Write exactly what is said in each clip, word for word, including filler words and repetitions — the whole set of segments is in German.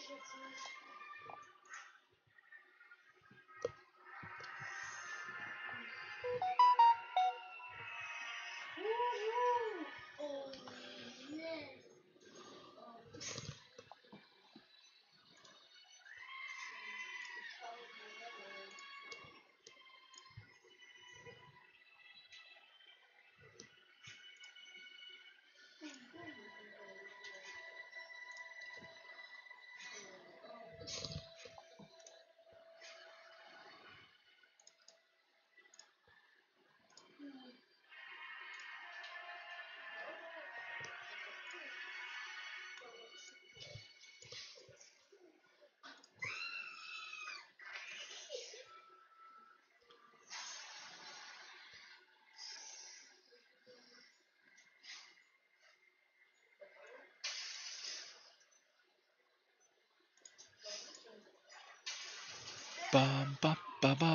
Ba, ba, ba, ba.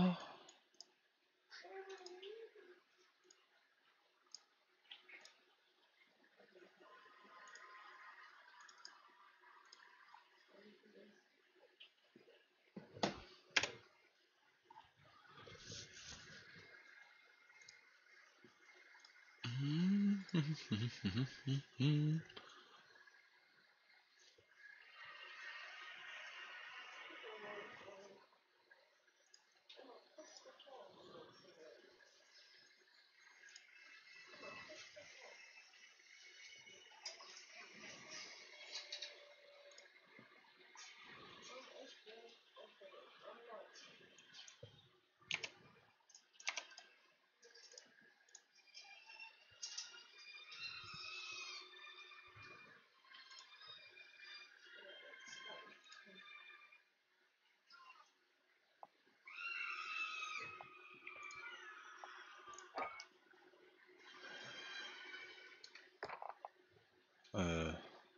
Äh.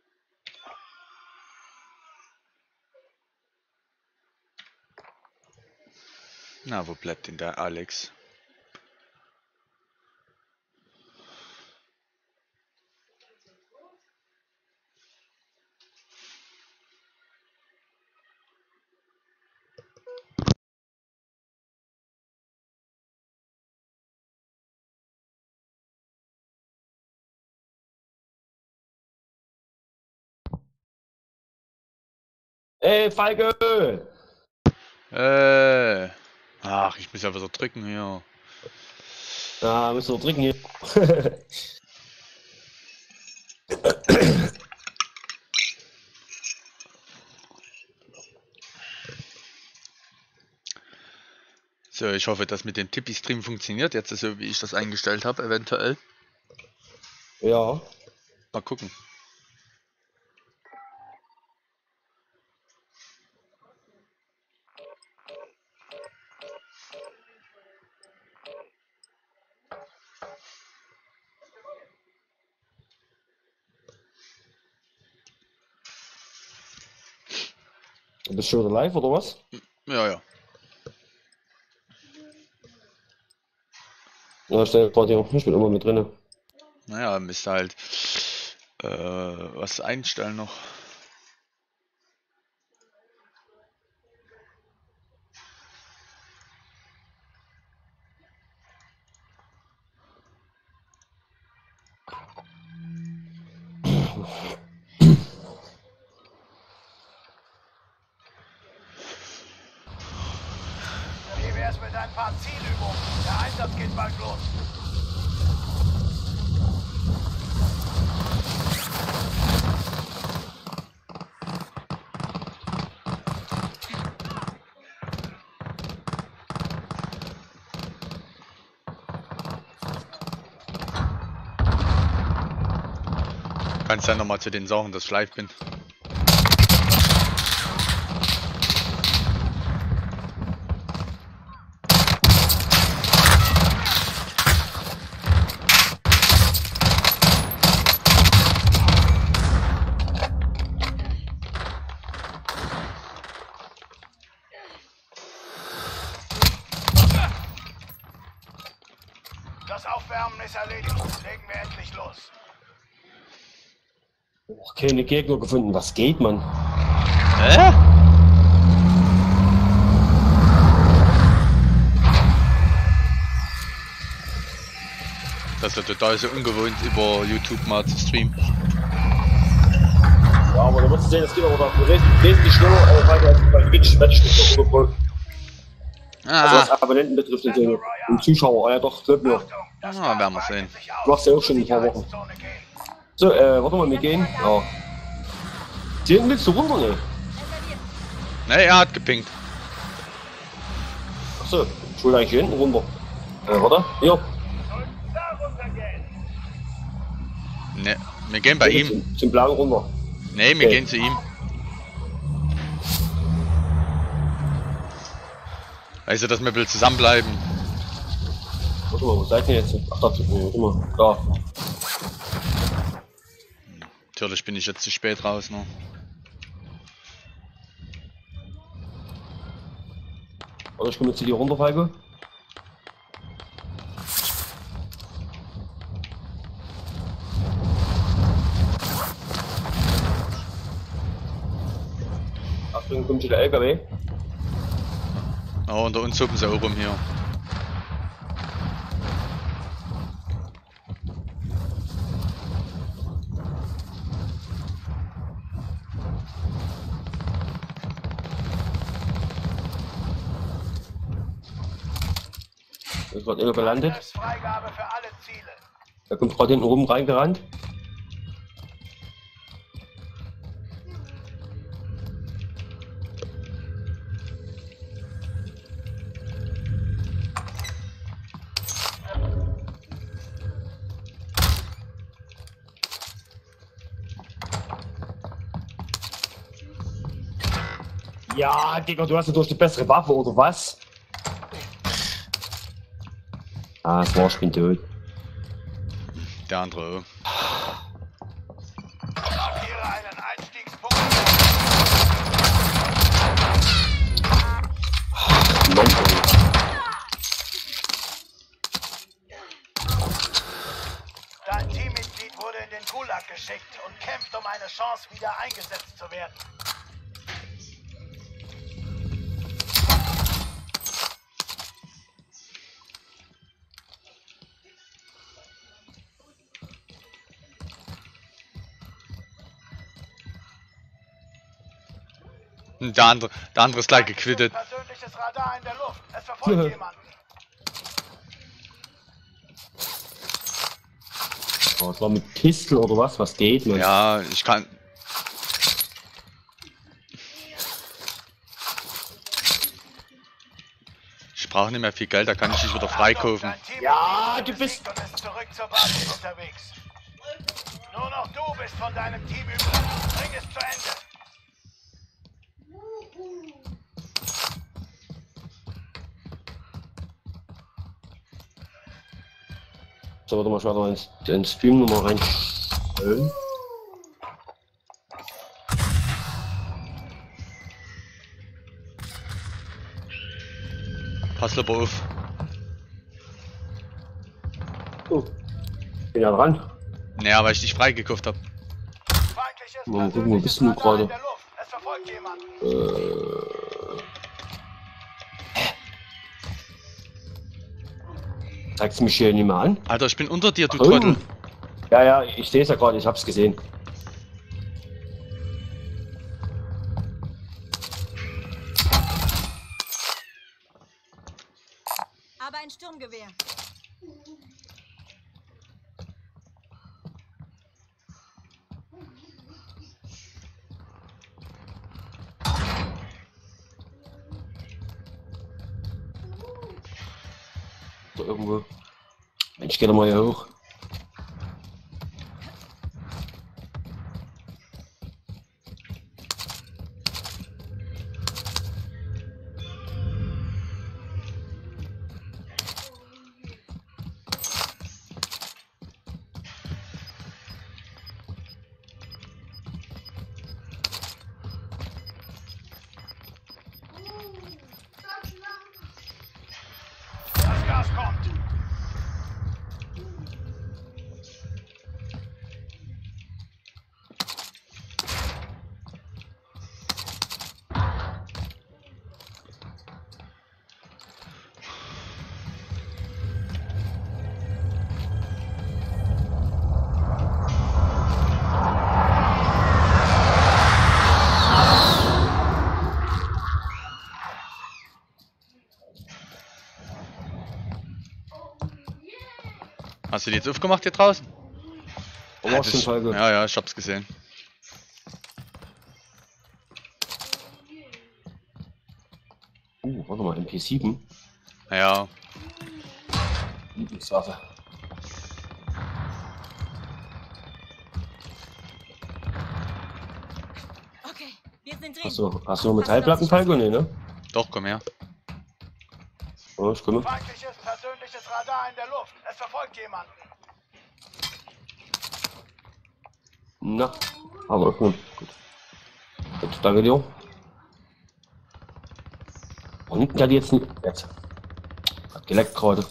Na, wo bleibt denn der Alex? Ey, Feige! Äh. Ach, ich muss einfach so drücken hier. Ah, müssen wir drücken hier. So, ich hoffe, dass mit dem Tippi-Stream funktioniert. Jetzt so, wie ich das eingestellt habe, eventuell. Ja. Mal gucken. Du bist schon wieder live, oder was? Ja, ja. Ja, stell dir vor, ich bin immer mit drin. Naja, müsste halt äh, was einstellen noch. Wie wär's mit ein paar Zielübungen? Der Einsatz geht bald los. Kannst ja nochmal zu den Sachen, dass ich live bin. Das Aufwärmen ist erledigt. Legen wir endlich los. Oh, keine Gegner gefunden. Was geht, Mann? Hä? Das ist ja total so ungewohnt, über YouTube mal zu streamen. Ja, aber da wirst du sehen, es geht aber da wesentlich, wesentlich schneller, äh, weil als bei Twitch Matchmaker oder Pro. Also was Ah, Abonnenten betrifft und, so. Und Zuschauer, ja doch, glaub mir. ah, werden wir sehen. Du machst ja auch schon ein paar Wochen. So, äh, warte mal, wir gehen. Ja. Hier hinten willst du runter, ne? Ne, er hat gepinkt. Achso, ich will eigentlich hier hinten runter. Äh, warte, hier. Ne, wir gehen bei ihm. Zum, zum Blauen runter. Ne, wir Okay. gehen zu ihm. Weißt du, dass wir ein bisschen zusammenbleiben? Warte mal, wo seid ihr jetzt? Ach, da, warte mal, da. Natürlich bin ich jetzt zu spät raus, ne? Warte, ich komme jetzt hier runter, Falco. Achtung, kommt hier der L K W. Oh, unter uns hupen sie auch rum hier. Da ist gerade einer gelandet. Freigabe für alle Ziele. Der kommt gerade hinten rum reingerannt. Ja, Digga, du hast natürlich die bessere Waffe, oder was? Ah, das war, ich bin tot. Der andere auch. Markiere einen Einstiegspunkt. Mann, ey. Dein Teammitglied wurde in den Gulag geschickt und kämpft um eine Chance, wieder eingesetzt zu werden. Der andere, der andere ist gleich gequittet. Persönliches Radar in der Luft. Es verfolgt jemanden. Oh, das war mit Pistol oder was? Was geht, man? Ja, ich kann. Ich brauche nicht mehr viel Geld, da kann ich dich wieder freikaufen. Dein Teammitglied Ja, wurde du bist- besiegt und ist zurück zur Basis unterwegs. Nur noch du bist von deinem Team übrig. Bring es zu Ende. So, warte mal, ich werde mal ins, ins Stream nochmal reinstellen. Pass lieber auf. Oh, bin ja dran. Naja, weil ich dich freigekauft habe. Feindliches Mal gucken, wo bist du persönliches gerade? Radar in der Luft. Es verfolgt jemanden. Zeigst du mich hier nicht mehr an? Alter, ich bin unter dir, du Oh. Trottel. Ja, ja, ich sehe es ja gerade, ich hab's gesehen. Aber ein Sturmgewehr. So irgendwo. Mensch, geh doch mal hier hoch. Das Gas kommt. Hast du die jetzt aufgemacht hier draußen? Oh, Ja, hast du den Fall gehört? ja, ja, ich hab's gesehen. Uh, warte mal, M P sieben. Ja, Lieblingswaffe. Okay, wir sind drin. Achso, hast du noch Metallplatten, Falco? Nee, ne? doch, komm her. Oh, ich komme. Feindliches persönliches Radar in der Luft. Es verfolgt jemanden. Na, aber gut. Gut, gut danke dir. Und der hat jetzt nicht. Jetzt. Hat geleckt gerade.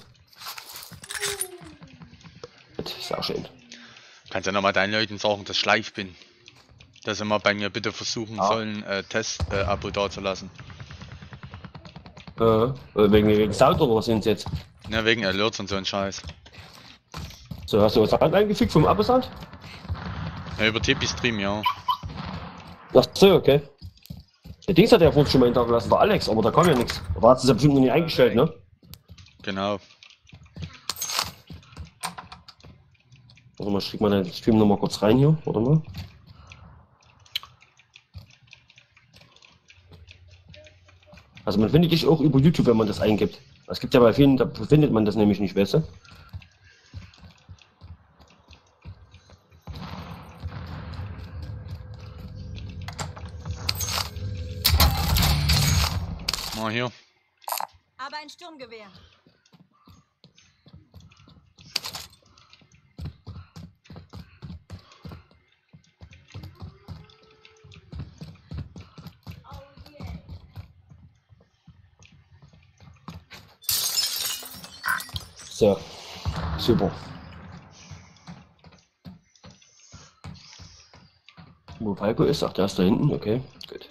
Das ist auch schön. Kannst ja nochmal deinen Leuten sagen, dass ich live bin. Dass sie mal bei mir bitte versuchen Ja. sollen, äh, Test-Abo äh, dazulassen. Äh, wegen, wegen Sound oder was sind jetzt? Ja, wegen Alerts und so ein Scheiß. So, hast du was eingefickt vom Abo-Sound? Ja, über Tipi-Stream, ja. Ach so, okay. Der Dings hat ja vorhin schon mal hinterlassen, war Alex, aber da kam ja nichts. Aber hat es ja bestimmt noch nicht eingestellt, ne? Genau. Warte mal, ich schick mal den Stream nochmal kurz rein hier, warte mal. Also man findet dich auch über YouTube, wenn man das eingibt. Es gibt ja bei vielen, da findet man das nämlich nicht, weißt du? Mal hier. Aber ein Sturmgewehr. So, super. Wo Falco ist, ach, der ist da hinten, okay, gut.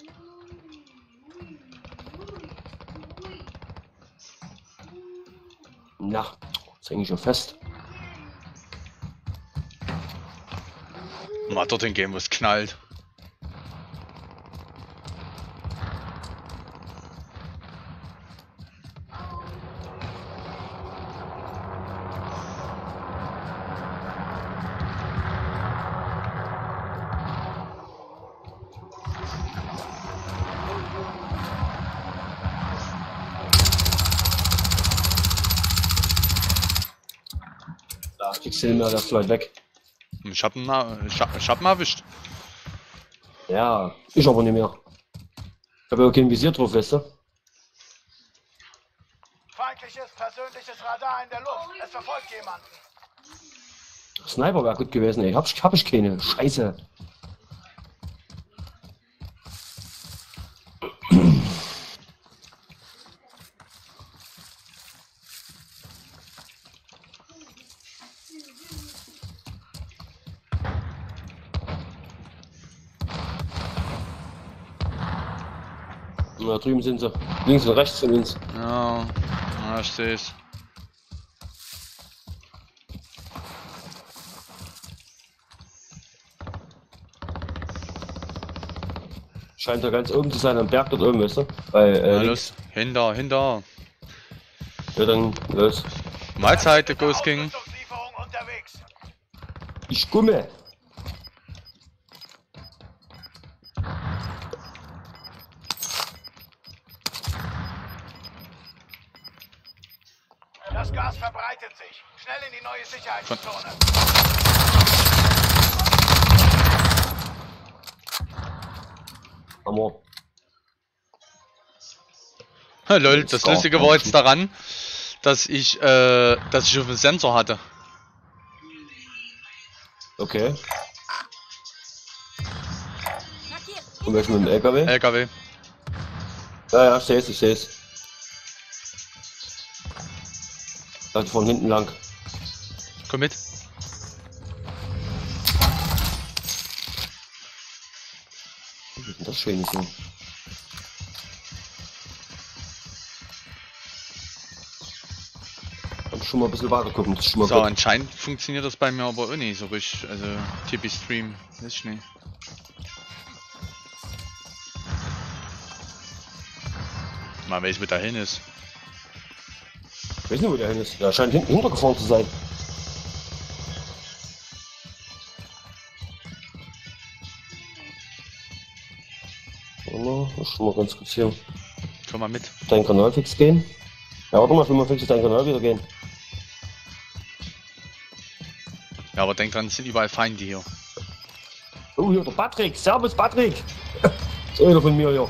Na, jetzt hänge ich schon fest. Mal dorthin gehen, wo es knallt. Da kriegst du den mehr, der ist weit weg. Ich hab ihn, mal- ich hab, ich hab ihn erwischt. Ja, ich aber nicht mehr. Ich habe ja kein Visier drauf, weißt du? Feindliches persönliches Radar in der Luft. Es verfolgt jemanden. Sniper wäre gut gewesen, ey. Hab ich, hab ich keine. Scheiße. Da drüben sind sie. Links und rechts von uns. Ja, ja, ich seh's. Scheint da ganz oben zu sein, am Berg dort oben, weißt du? Weil, äh, Na links. los, hinter, hinter. Ja, dann los. Mahlzeit, der Ghost King. Ausrüstungslieferung unterwegs. Ich gumme. Das Gas verbreitet sich. Schnell in die neue Sicherheitszone. Hammer. Ha, lol, das Lustige war jetzt daran, dass ich, äh, dass ich auf den Sensor hatte. Okay. Markiert. Und welchen mit dem L K W? L K W. Ja, ja, ich seh's, ich seh's. Also von hinten lang. Komm mit. Das ist schön so. Kann schon mal ein bisschen weiter gucken, das ist schon mal So, gut. anscheinend funktioniert das bei mir aber auch nicht so richtig. Also, Tipi Stream, weiß ich nicht. Mal weiß, wo da hin ist. Ich weiß nicht, wo der hin ist. Der scheint hinten hintergefahren zu sein. muss schon mal ganz kurz hier Komm mal mit. deinen Kanal fix gehen. Ja, warte mal, ich will mal fix auf deinen Kanal wieder gehen. Ja, aber denk dran, es sind überall Feinde hier. Oh, hier der Patrick. Servus, Patrick. So, einer von mir hier.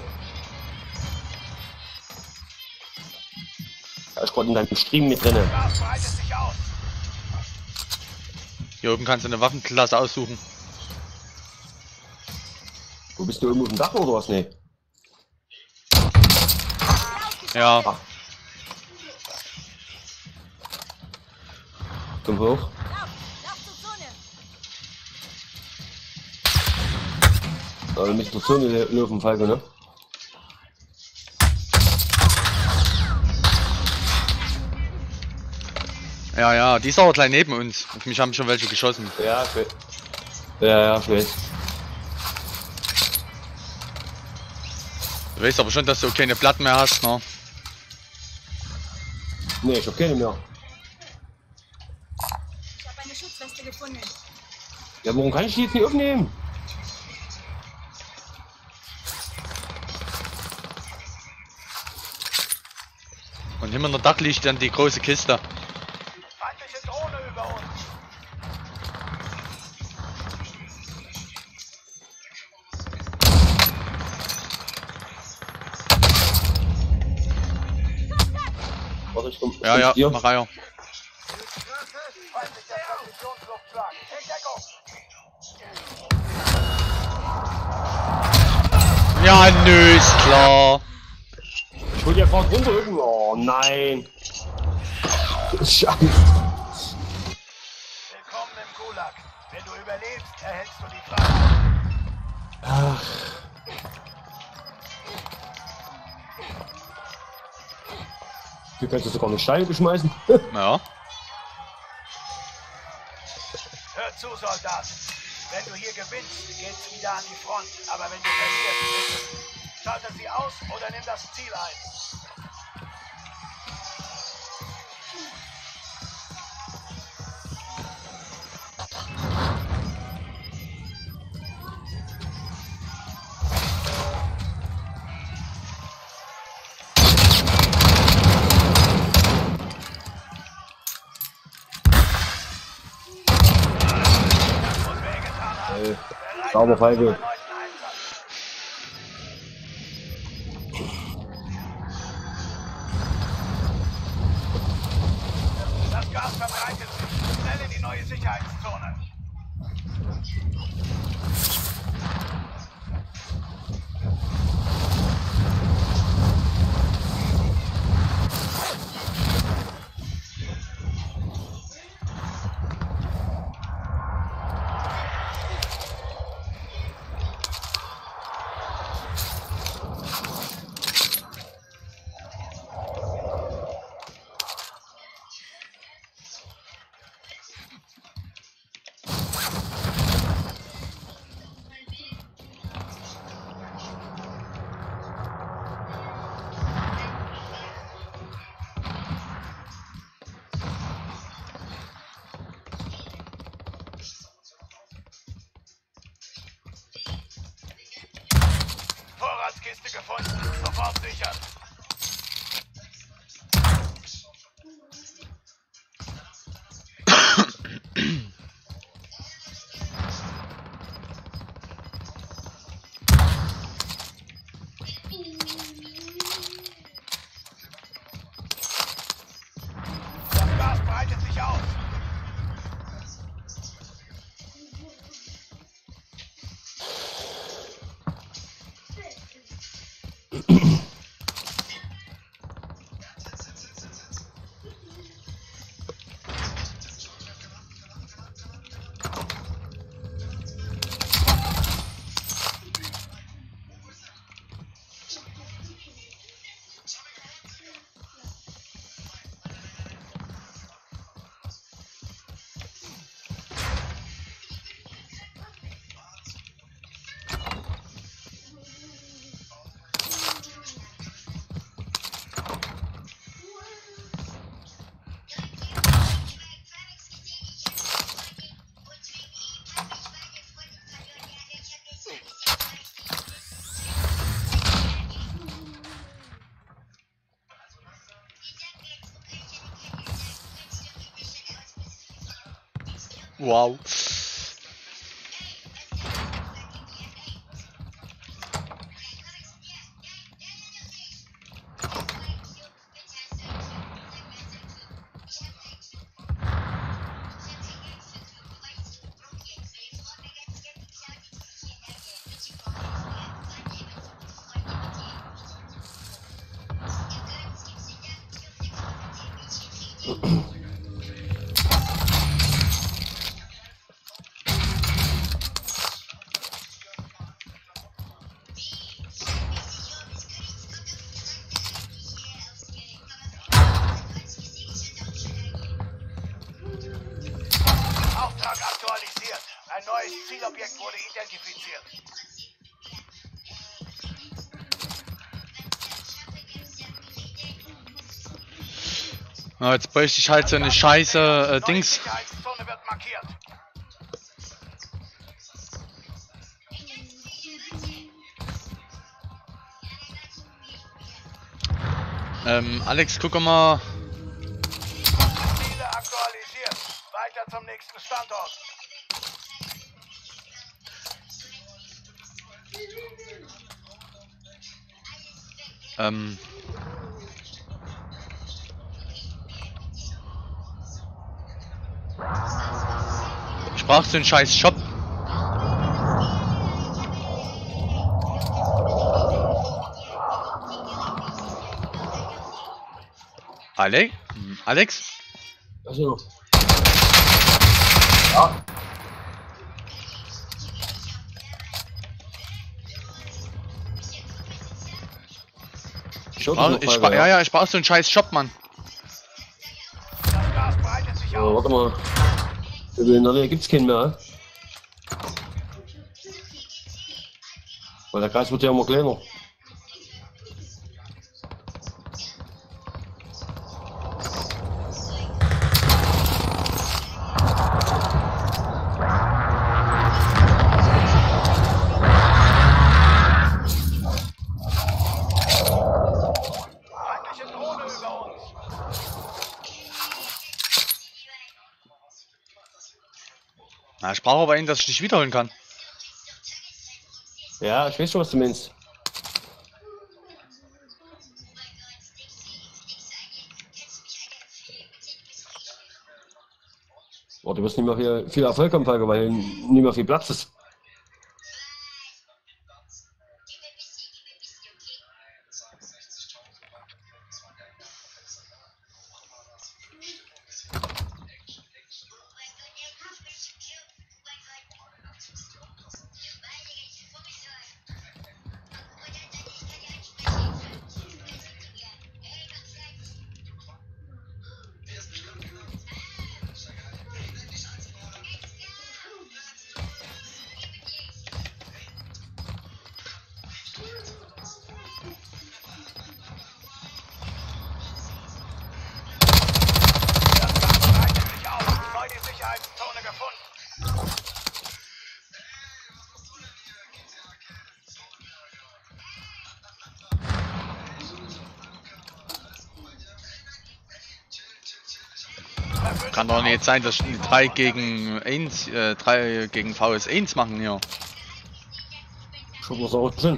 Er ist gerade in deinem Stream mit drin. Gas breitet sich aus. Hier oben kannst du eine Waffenklasse aussuchen. Wo bist du, oben auf dem Dach oder was? Nee. Ja, Ach. Komm hoch. Lauf, lauf zur Zone. Ja, wir müssen zur Zone laufen, Falco, ne? ja, ja, die ist aber gleich neben uns. Auf mich haben schon welche geschossen. Ja, ich weiß. Ja, ja, ich weiß. Du weißt aber schon, dass du keine Platten mehr hast, ne? Nee, ich hab keine mehr. Ich habe eine Schutzweste gefunden. Ja, warum kann ich die jetzt nicht aufnehmen? Und hinter der Dach liegt dann die große Kiste. Feindliche Drohne über uns. Warte, ich komm. Ja, ja, Hier. mach Eier. Feindlicher Präzisionsluftschlag. In Deckung. Ja, nö, ist klar. Ich hol dir gerade runter irgendwo. Oh nein. Scheiße. Willkommen im Gulag. Wenn du überlebst, erhältst du die Freiheit. Ach. Hier kannst du sogar eine Steine beschmeißen. Ja. Hör zu, Soldat. Wenn du hier gewinnst, geht's wieder an die Front. Aber wenn du verlierst, bitte. Schalte sie aus oder nimm das Ziel ein. Das muss wir getan haben. Äh, Bereit sauber, für Feige. unseren erneuten Einsatz. Das Gas verbreitet sich. Schnell in die neue Sicherheitszone. Vorratskiste gefunden. Sofort sichern. Das Gas breitet sich aus. Wow. Auftrag aktualisiert. Ein neues Zielobjekt wurde identifiziert. Na, jetzt bräuchte ich halt so eine scheiße äh, Neue Dings. Sicherheitszone wird markiert. Ähm, Alex, guck mal. Ziele aktualisiert. Weiter zum nächsten Standort. Ähm. Ich brauch so einen scheiß Shop. Alex? Alex? Also. Ja. Shop Brauch, ist ich noch bra frei, ja, ja, ich brauch so einen scheiß Shop, Mann. Das Gas breitet sich Ja, aus. warte mal. In der Nähe gibt's keinen mehr. Weil der Kreis wird ja immer kleiner. Feindliche Drohne über uns. Na, ich brauche aber einen, dass ich dich wiederholen kann. Ja, ich weiß schon, was du meinst. Oh, du wirst nicht mehr viel, viel Erfolg haben, Falke, weil nicht mehr viel Platz ist. Das Gas breitet sich aus. Neue Sicherheitszone gefunden. Kann doch nicht sein, dass ich drei gegen eins, äh, drei gegen V S eins machen hier. Schon was auch drin.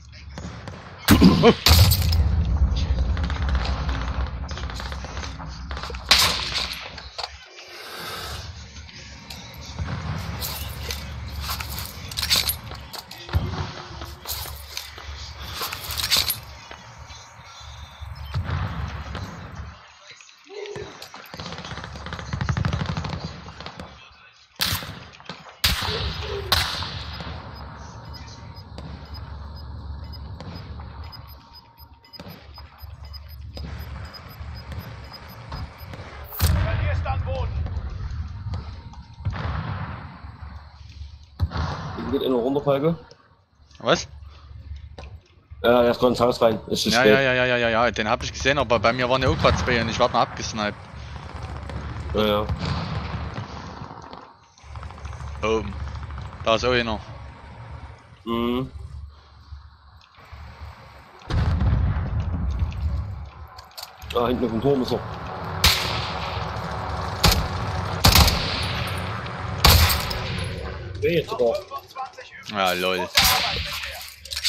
Verlierst an Boden. Hier geht einer runter, Falke. Was? Ja, er ist gerade ins Haus rein. Ist zu Ja, spät. ja, ja, ja, ja, ja, ja, den hab ich gesehen, aber bei mir waren ja auch gerade zwei und ich werde noch abgesniped. Ja, ja. Oben. Da ist auch einer. Mhm. Da hinten auf dem Turm ist er. Nee, jetzt Noch sogar. fünfundzwanzig übrig. Ah, lol. Gute Arbeit bisher.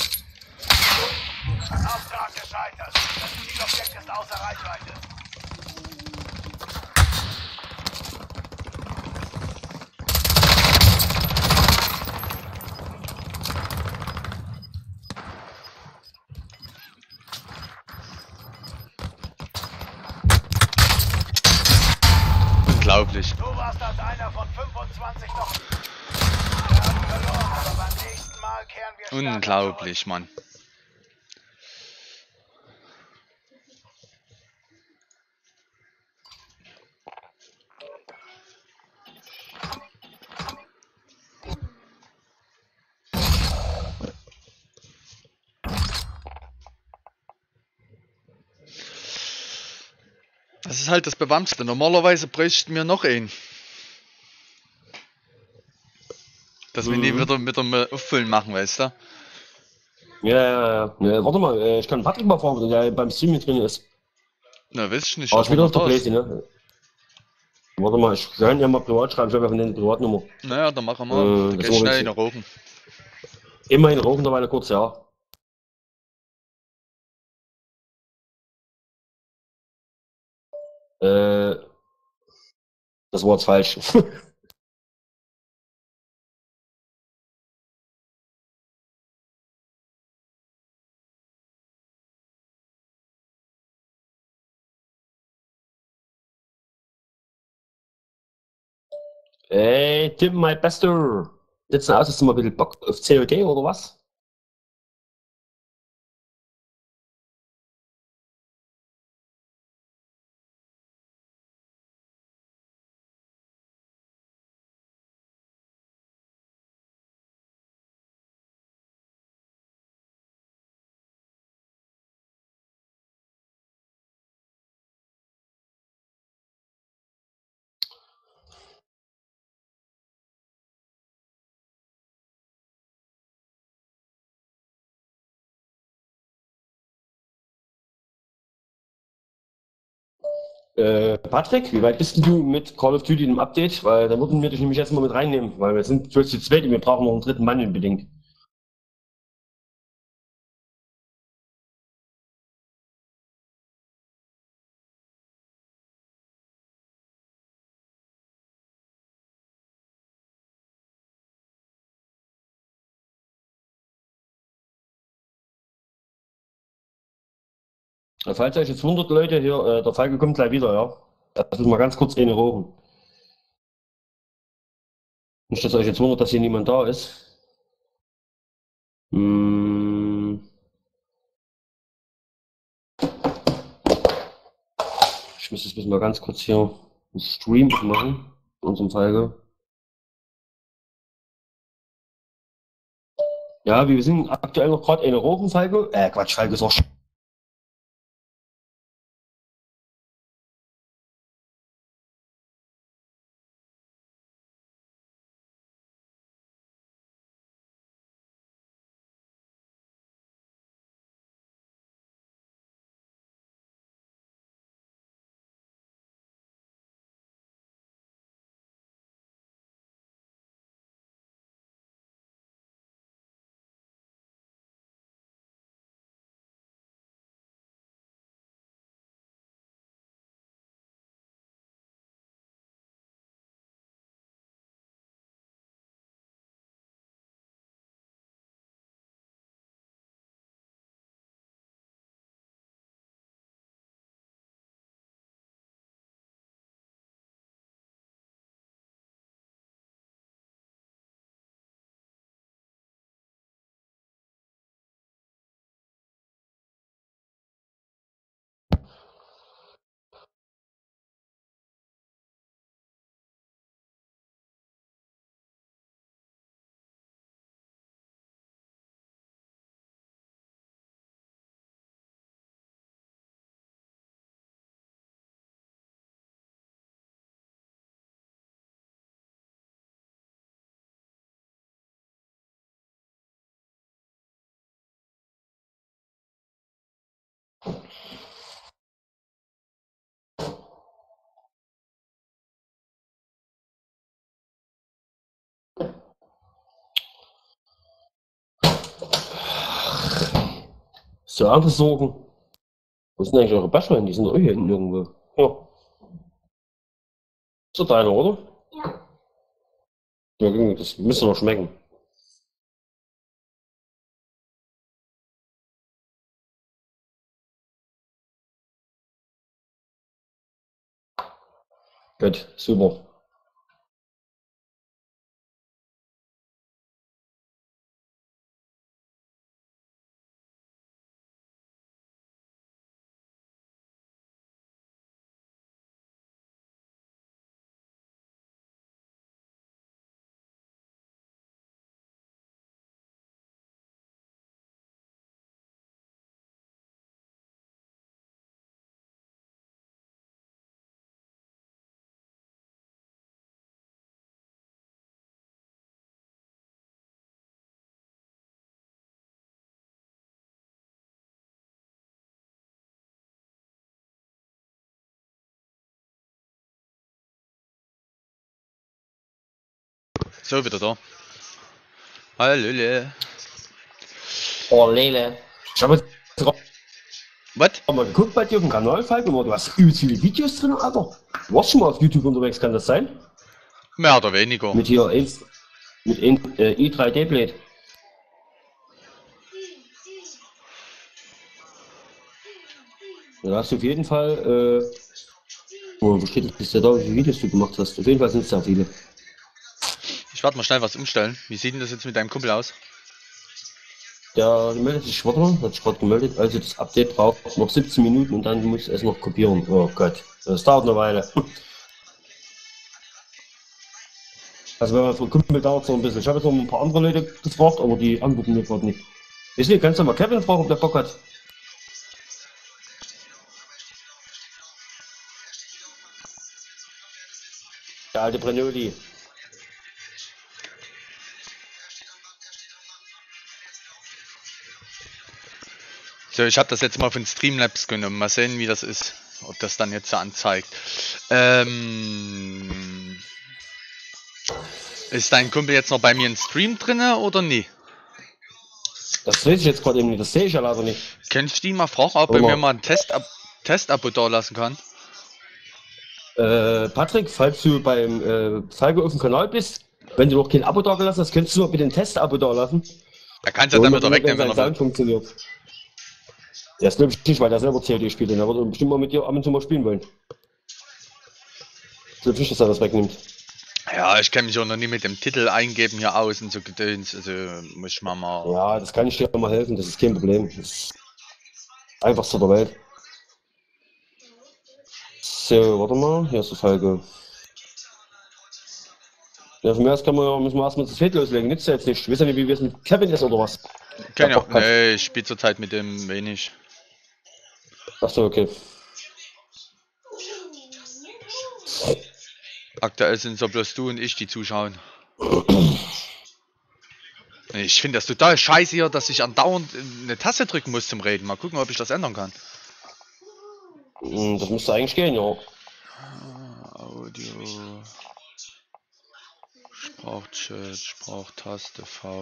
Auftrag gescheitert. Das Zielobjekt ist außer Reichweite. Unglaublich. Du warst als einer von fünfundzwanzig noch. Wir haben verloren, aber beim nächsten Mal kehren wir stärker Unglaublich, Mann. Das ist halt das Bewandtste. Normalerweise bräuchten wir noch einen. Dass wir nie Mhm. wieder mit dem Auffüllen machen, weißt du? Ja, ja, ja. Ja, warte mal, äh, ich kann Patrick mal fragen, der beim Stream mit drin ist. Na, weiß ich nicht. Aber ob ich wieder er auf der da ist. Playsee, ne? Warte mal, ich kann ja mal privat schreiben, ich habe ja von den Privatnummer. Naja, dann machen wir. Äh, Dann das geh ist aber schnell in witzig. den Rogen. Immerhin rauchen dabei kurz, ja. Äh, das war jetzt falsch. Ey, Tim, my bester. Sitzen aus, hast du mal ein bisschen Bock auf C O D oder was? Äh, Patrick, wie weit bist denn du mit Call of Duty im Update? Weil da würden wir dich nämlich erstmal mit reinnehmen, weil wir sind jetzt zu zweit und wir brauchen noch einen dritten Mann unbedingt. Falls euch jetzt hundert Leute hier, äh, der Falke kommt gleich wieder, ja. Das müssen wir ganz kurz eine rauchen. Nicht, dass euch jetzt wundert, dass hier niemand da ist. Hm, ich muss jetzt müssen wir ganz kurz hier einen Stream machen. In unserem Falke. Ja, wir sind aktuell noch gerade eine rauchen, Falke. Äh, Quatsch, Falke ist auch Zur Anversorgung. Wo sind eigentlich eure Baschweine? Die sind doch hier hinten irgendwo. Ja. So deiner, oder? Ja, das müsste noch schmecken. Gut, super. So, wieder da. Hallöle. Oh, Lele. Ich habe jetzt Was? mal geguckt bei dir auf dem Kanal, Falk, und du hast übelst viele Videos drin, Alter. Du warst schon mal auf YouTube unterwegs, kann das sein? Mehr oder weniger. Mit hier eins, mit äh, i drei D Blade. Da hast du auf jeden Fall, äh, oh, wo steht das da, wie viele Videos du gemacht hast? Auf jeden Fall sind es sehr viele. Ich werde mal schnell was umstellen. Wie sieht denn das jetzt mit deinem Kumpel aus? Der meldet sich, warte mal, hat sich gerade gemeldet, also das Update braucht noch siebzehn Minuten und dann muss es noch kopieren. Oh Gott, das dauert eine Weile. Also wenn man für Kumpel dauert es noch ein bisschen. Ich habe jetzt noch ein paar andere Leute gefragt, aber die antworten mir gerade nicht. Ist nicht, kannst du mal Kevin fragen, ob der Bock hat? Der alte Brenoli. So, ich habe das jetzt mal von Streamlabs genommen. Mal sehen, wie das ist. Ob das dann jetzt so anzeigt. Ähm, ist dein Kumpel jetzt noch bei mir im Stream drinne oder nie? Das weiß ich jetzt gerade eben nicht, das sehe ich ja leider nicht. Könntest du ihn mal fragen, ob er mir mal ein Test-Abo Test da lassen kann? Äh, Patrick, falls du beim äh, Falco auf dem Kanal bist, wenn du noch kein Abo da gelassen hast, könntest du noch bitte ein Test-Abo da lassen. Er kann es ja dann wieder wegnehmen, wenn er Sound will. funktioniert. Der ist glaube ich nicht, weil der selber C O D spielt, und er wird bestimmt mal mit dir ab und zu mal spielen wollen. Ich glaube nicht, dass er das wegnimmt. Ja, ich kenne mich auch noch nie mit dem Titel eingeben hier aus und so gedöns. Also muss ich mal mal. Ja, das kann ich dir mal helfen, das ist kein Problem. Das ist einfachste der Welt. So, warte mal, hier ist das Falco. Ja, von mir aus kann man ja, müssen wir erstmal das Feld loslegen, nützt ja jetzt nicht. Ich weiß ja nicht, wie wir es mit Kevin ist oder was. Kenn ja, nee, ich spiele zurzeit mit dem wenig. Achso, okay. Aktuell sind so bloß du und ich, die zuschauen. Ich finde das total scheiße hier, dass ich andauernd eine Taste drücken muss zum Reden. Mal gucken, ob ich das ändern kann. Das müsste eigentlich gehen, ja. Audio. Sprachchat, Sprachtaste V.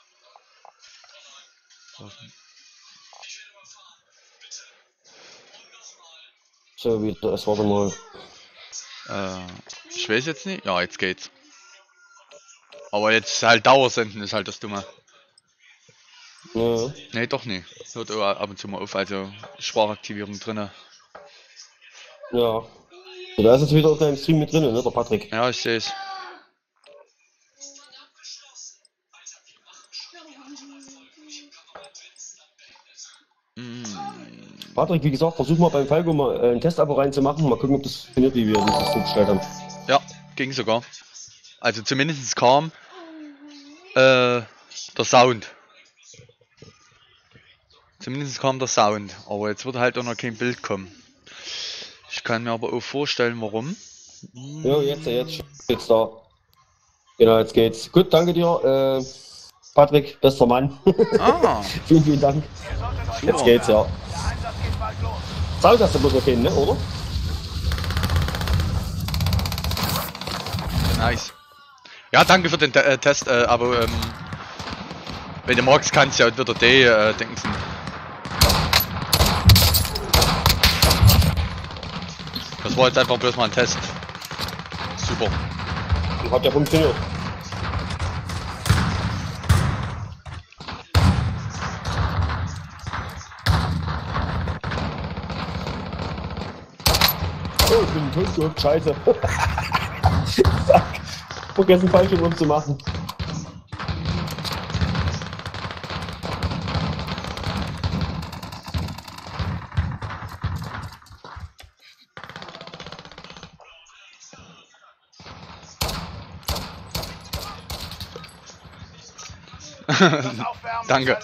So, wie das warte mal. Äh, ich weiß jetzt nicht. Ja, jetzt geht's. Aber jetzt halt Dauersenden ist halt das Dumme. Ja. Nee, doch nicht. Hört aber ab und zu mal auf, also Sprachaktivierung drinne. Ja. So, da ist jetzt wieder auf deinem Stream mit drin, ne, der Patrick? Ja, ich sehe es. Patrick, wie gesagt, versuch mal beim Falco mal äh, ein Testabo reinzumachen. Mal gucken, ob das funktioniert, wie wir das so gestellt haben. Ja, ging sogar. Also zumindest kam äh, der Sound. Zumindest kam der Sound. Aber jetzt wird halt auch noch kein Bild kommen. Ich kann mir aber auch vorstellen, warum. Ja, jetzt, jetzt, jetzt da. Genau, jetzt geht's. Gut, danke dir, äh, Patrick, bester Mann. Ah. Vielen, vielen Dank. Jetzt geht's, ja. Der Einsatz geht bald los. Sound hast du bloß okay, ne, oder? Nice. Ja, danke für den äh, Test, äh, aber ähm, wenn du magst, kannst du ja wieder die äh, denken. Das war jetzt einfach bloß mal ein Test. Super. Hat ja funktioniert. Oh, ich bin tot, scheiße. Fuck. Vergessen, Fallschirm zu machen. Danke.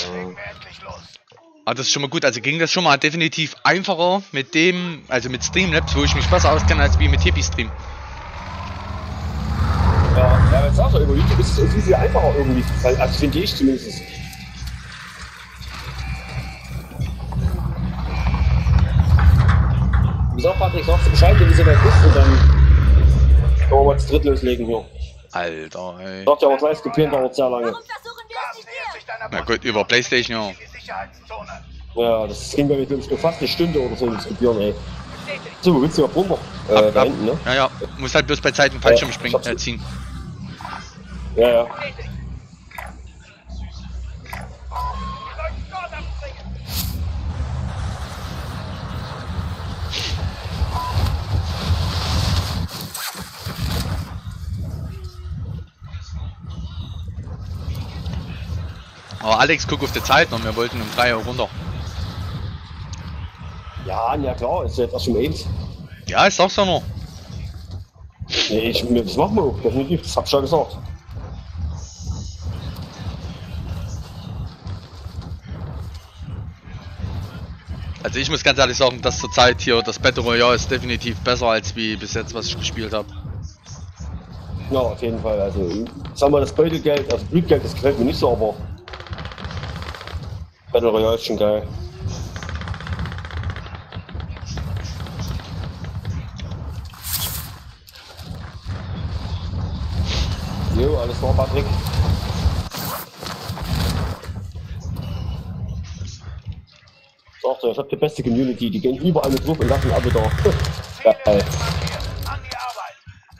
Aber das ist schon mal gut. Also ging das schon mal definitiv einfacher mit dem, also mit Streamlabs, wo ich mich besser auskenne als wie mit Hippie-Stream. Ja, ja, jetzt sagst du, über YouTube ist es viel, viel einfacher irgendwie. Also finde ich zumindest. Wieso, Patrick, sagst du Bescheid, wenn du so weit bist und dann können wir mal zu dritt loslegen hier. Alter, ey. Sagt ja aber gleich, kopieren dauert sehr lange. Warum versuchen wir es nicht hier? Na gut, über Playstation, ja. Ja, das ging bei mir, glaube ich, nur fast eine Stunde oder so, das kopieren, ey. So, wo willst du ja runter? Äh, Ab, da ab. hinten, ne? Ja, ja. Muss halt bloß bei Zeit einen Fallschirm Ja, springen, ich hab's- äh, ziehen. Ja, ja. Aber Alex, guck auf die Zeit noch, wir wollten um drei Uhr runter. Ja, ja klar, ist ja jetzt erst schon eins. Ja, ich sag's ja noch. Nee, ich, das machen wir auch, definitiv, das hab ich schon gesagt. Also ich muss ganz ehrlich sagen, dass zur Zeit hier das Battle Royale ist definitiv besser als wie bis jetzt, was ich gespielt habe. Ja, auf jeden Fall, also, sagen wir das Beutelgeld, also Blutgeld, das gefällt mir nicht so, aber Battle Royale ist schon geil. Jo, alles klar, Patrick. Sagt er, ich hab die beste Community, die gehen überall mit drauf und lassen alle da. Geil. An die Arbeit.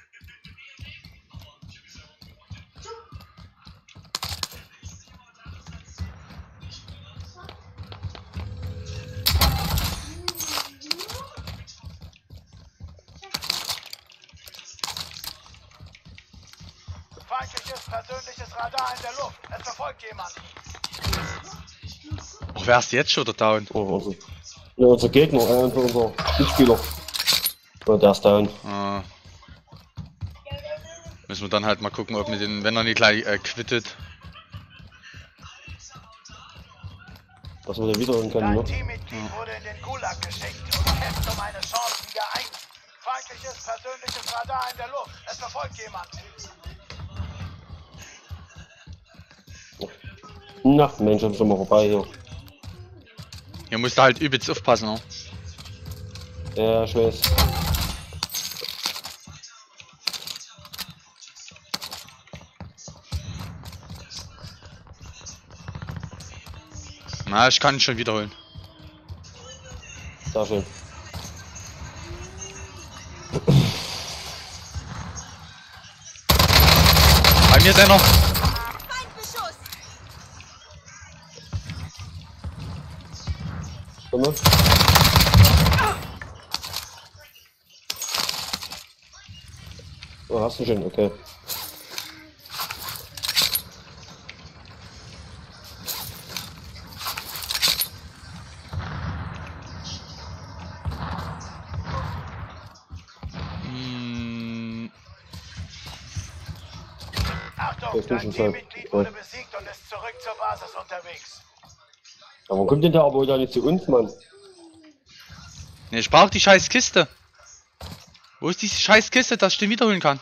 Feindliches persönliches Radar in der Luft. Es verfolgt jemand. Ach, wer ist jetzt schon der Down? Oh, also, ja, unser Gegner, äh, unser Mitspieler. Ja, der ist down. Äh, müssen wir dann halt mal gucken, ob wir den, wenn er nicht gleich äh, quittet. Dass wir den wiederholen können, Dein ne? Teammitglied wurde in den Gulag geschickt und kämpft um eine Chance wieder ein. Feindliches persönliches Radar in der Luft. Es verfolgt jemand. Na, Mensch, ist schon mal vorbei hier. Hier musst du halt übelst aufpassen, ne? Ja, ich weiß. Na, ich kann ihn schon wiederholen. Sehr schön. Bei mir ist einer. Feindbeschuss! Komm mal. Oh, hast du schon, okay. Hm, Achtung, Das ist dein schon Teammitglied Zeit. wurde besiegt und ist zurück zur Basis unterwegs. Aber warum kommt denn der aber da nicht zu uns, Mann? ne, ich brauch die scheiß Kiste. Wo ist diese scheiß Kiste, dass ich den wiederholen kann?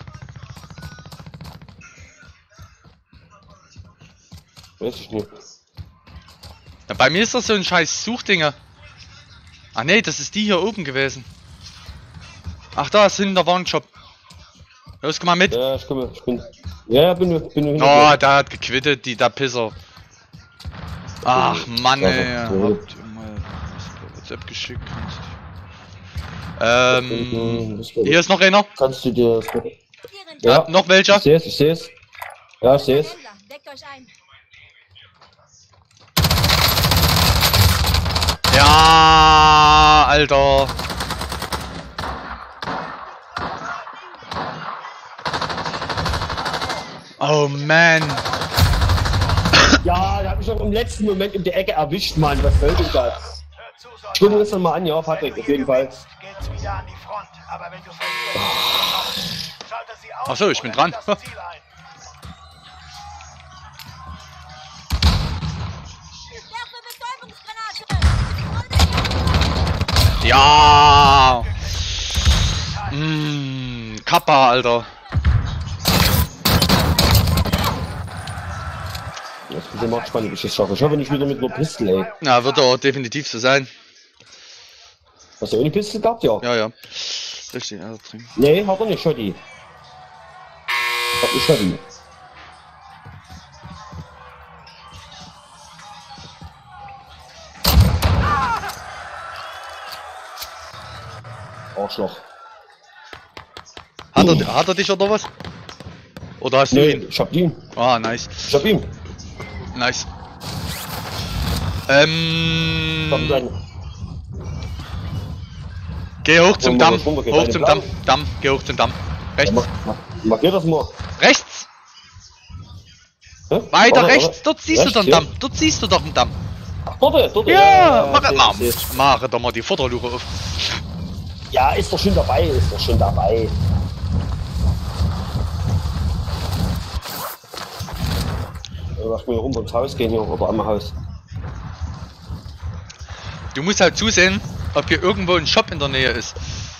Weiß ich nicht. Ja, bei mir ist das so ein scheiß Suchdinger. Ah ne, das ist die hier oben gewesen. Ach, da ist hinten der Warenshop. Los, komm mal mit. Ja, ich komme, ich bin. Ja, ja, bin, bin, bin. Oh, der hat gequittet, die, der Pisser. Ach, Mann, Ja, ey. ja. Habt ihr mal das per WhatsApp geschickt? Ähm, hier ist noch einer. Kannst du dir das... Ja, Ja, noch welcher? ich sehe es, ich sehe es. Ja, ich sehe es. Händler, deckt euch ein. Ja, Alter. Oh man. Ja, der hat mich doch im letzten Moment in der Ecke erwischt, Mann. Was soll denn das? Hör zu, Soldat. Stimmt das mal an, ja, Wenn Patrick, du auf hier jeden Fall. gewinnst, geht's wieder an die Front. Aber wenn du verlierst, schalte sie aus Ach so, ich bin oder nimm dran. das Ziel ein. Werfe Betäubungsgranate. Ja. Mmh, Kappa, Alter. Das ist immer spannend, wie ich das schaffe. Ich hoffe nicht wieder mit einer Pistole, ey. Na, wird auch definitiv so sein. Hast du ohne Pistole gehabt, ja? Ja, ja. Richtig, also trinken. Nee, hat er nicht, Schotti. Hat nicht Schotti. Arschloch. Hat er, hat er dich oder was? Oder hast du Nee, ihn? ich hab ihn. Ah, nice. Ich hab ihn. Nice. Ich hab Ähm. seinen. Geh hoch zum Wollen wir Damm. was runtergehen? Hoch Bei zum dem Damm. Damm. Geh hoch zum Damm. Rechts. Mach, mach, markier das mal. Rechts. Hä? Weiter Warte, rechts. warte. Dort siehst du Rechts, doch einen hier? Damm. Dort siehst du doch einen Damm. Dort, dort. Ja, mach, okay, mach, ich seh's. mach doch mal die Futterluche auf. Ja, ist doch schon dabei, ist doch schon dabei. Ja, lass mir rum ums Haus gehen hier, oder am Haus. Du musst halt zusehen, ob hier irgendwo ein Shop in der Nähe ist.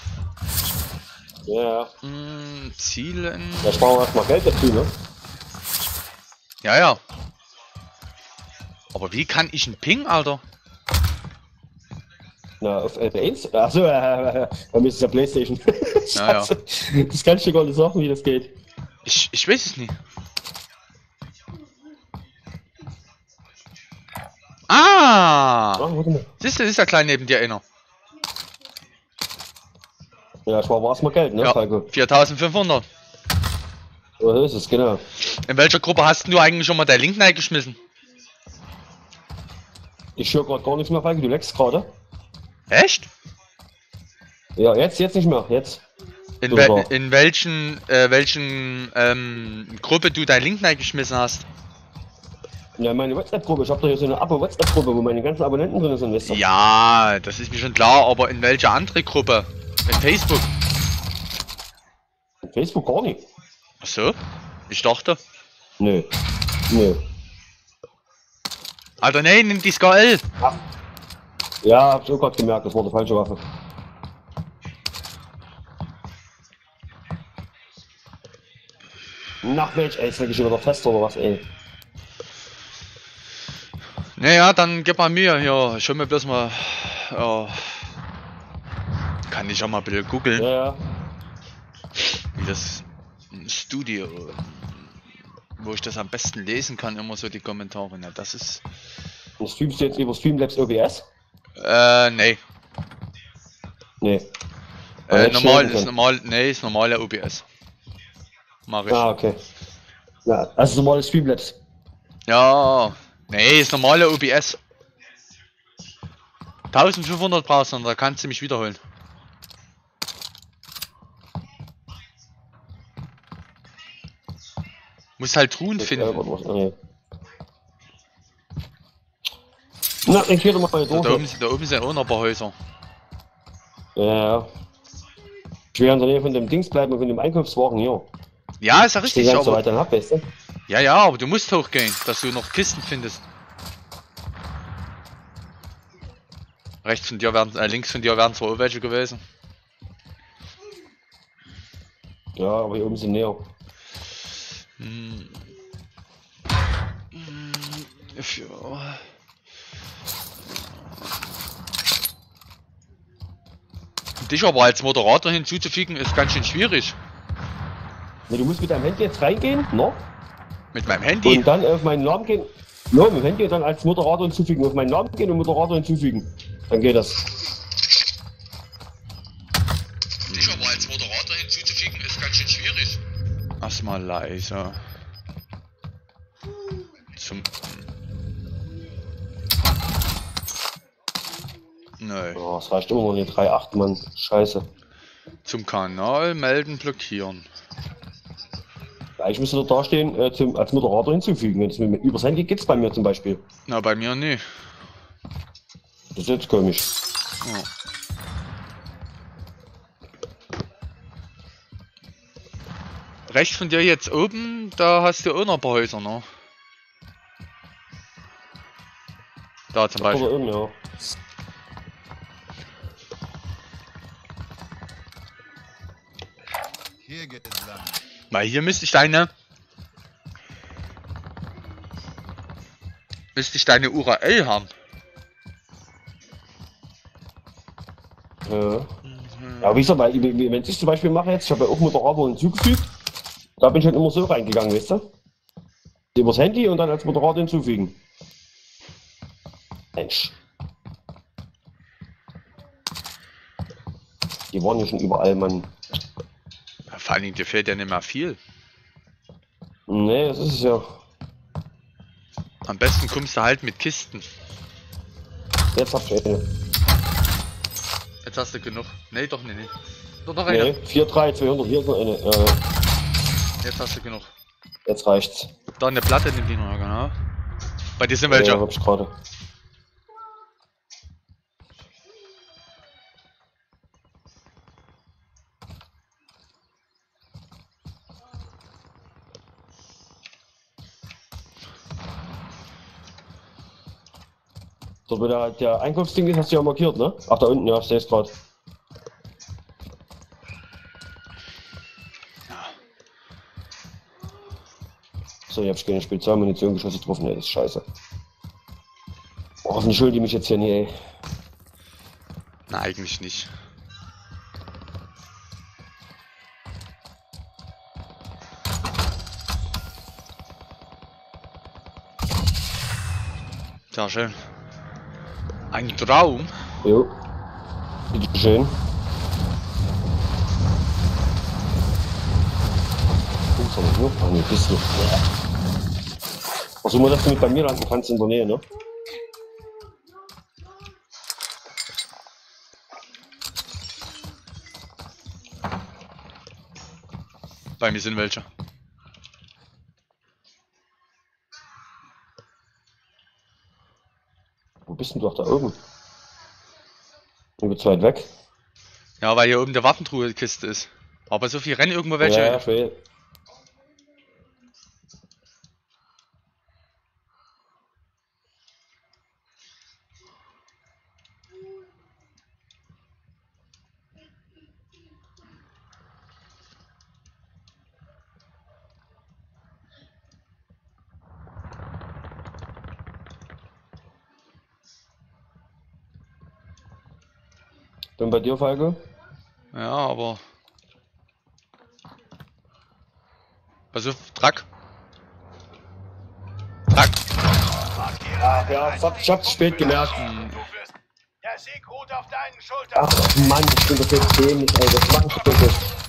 Ja, Hm, Zielen. da sparen wir erstmal Geld dazu, ne? Ja, ja. Aber wie kann ich einen Ping, Alter? Na, auf L eins? Achso, äh, äh, bei mir ist es ja Playstation. Ja, ja. Scheiße. Das kann ich dir gar nicht sagen, wie das geht. Ich, ich weiß es nicht. Ah! Ah, warte mal. Siehst du, ist ja klein neben dir einer. Ja, sparen wir erstmal Geld, ne, Ja, Falco? viertausendfünfhundert. So ist es, genau. In welcher Gruppe hast du eigentlich schon mal dein Link geschmissen? Ich höre gerade gar nichts mehr, Falco, du leckst gerade. Echt? Ja, jetzt, jetzt nicht mehr, jetzt. In, Super. wel in welchen, äh, welchen ähm, Gruppe du dein Link geschmissen hast? Ja, meine WhatsApp-Gruppe, ich hab doch hier so eine Abo-WhatsApp-Gruppe, wo meine ganzen Abonnenten drin sind, weißt du? Ja, das ist mir schon klar, aber in welche andere Gruppe? In Facebook? Facebook gar nicht. Ach so? Ich dachte. Nö. Nö. Alter, nee, nimm die S K L. Ja, hab ich auch gerade gemerkt, das war die falsche Waffe. Nach Mensch, ey, ist wirklich wieder fest oder was, ey? Naja, dann gib mal mir hier. Ich hol mir bloß mal. Ja. Kann ich auch mal bitte googeln, Ja, ja. wie das Studio. Wo ich das am besten lesen kann, immer so die Kommentare. Na, das ist. Und streamst du jetzt über Streamlabs O B S? Äh, nee. Nee. Äh, jetzt normal schnell ist können. normal. Nee, ist normaler O B S. Mach ich. Ah, okay. Ja, also normale Streamlabs. Ja. Nee, ist normale O B S. eintausendfünfhundert brauchst du, und da kannst du mich wiederholen. Muss halt Truhen Ja, finden. warte mal, nee. Na, ich gehe doch mal hier Da, da, durch. oben, da oben sind auch noch ein paar Häuser. Ja, ja. Ich will in der Nähe von dem Dings bleiben, von dem Einkaufswagen hier. Ja, ist ja Ich stehe richtig, ganz so aber. weit dann ab, weißt du? Ja, ja, aber du musst hochgehen, dass du noch Kisten findest. Rechts von dir werden, äh, links von dir wären zwar auch welche gewesen. Ja, aber hier oben sind näher. Hm. Hm. Für... Dich aber als Moderator hinzuzufügen ist ganz schön schwierig. Ne, du musst mit deinem Handy jetzt reingehen, ne? Mit meinem Handy. Und dann auf meinen Namen gehen. No, mit dem Handy dann als Moderator hinzufügen. Auf meinen Namen gehen und Moderator hinzufügen. Dann geht das. mal leiser. Zum... Nö. Oh, es reicht immer noch nicht. drei Komma acht, Mann. Scheiße. Zum Kanal melden, blockieren. Eigentlich müsste da stehen, äh, zum, als Moderator hinzufügen. Wenn es mit, mit übers Handy geht's bei mir zum Beispiel. Na, bei mir nie. Das ist jetzt komisch. Oh. Rechts von dir jetzt oben, da hast du auch noch ein paar Häuser, ne? Da zum Oder Beispiel. irgend, ja. Hier geht es lang. Weil hier müsste ich deine... Müsste ich deine U R L haben. Ja. Ja, wie gesagt, weil, wenn ich zum Beispiel mache jetzt, ich habe ja auch Moderator hinzugefügt, da bin ich halt immer so reingegangen, weißt du? Übers Handy und dann als Moderator hinzufügen. Mensch. Die waren ja schon überall, Mann. Ja, vor allen Dingen, dir fehlt ja nicht mehr viel. Nee, das ist es ja. Am besten kommst du halt mit Kisten. Jetzt hab ich eine. Jetzt hast du genug. Nee, doch nicht. Nee. Doch noch eine. Nee, vier drei zweihundert, hier ist noch eine. Äh, Jetzt hast du genug. jetzt reicht's. Da eine Platte nimmt die noch, genau. Bei dir sind welche. Ja, hab ich gerade. So, wo der, der Einkaufsding ist, hast du ja markiert, ne? Ach, da unten, ja, ich seh's grad. So, ich hab keine Spezialmunition geschossen getroffen, ey, das ist scheiße. Oh, hoffentlich schulden die mich jetzt hier nie, ey. Na, eigentlich nicht. Sehr schön. Ein Traum. Jo. Bitte schön. Oh, soll ich noch? Ach, nee, bist du. Versuch mal, dass du mit bei mir landen kannst in der Nähe, ne? Bei mir sind welche. Wo bist denn du? Ach, da oben. Du bist weit weg. Ja, weil hier oben der Waffentruhe-Kiste ist. Aber so viel rennen irgendwo welche. Ja, ja, ich will. Bin bei dir, Falke? Ja, aber... Pass auf, Track. Track. Ach ja, fuck, ich hab's spät gemerkt. Der Sieg ruht auf deinen Schultern. Ach Mann, ich bin doch jetzt dämlich, ey, was mach ich bitte?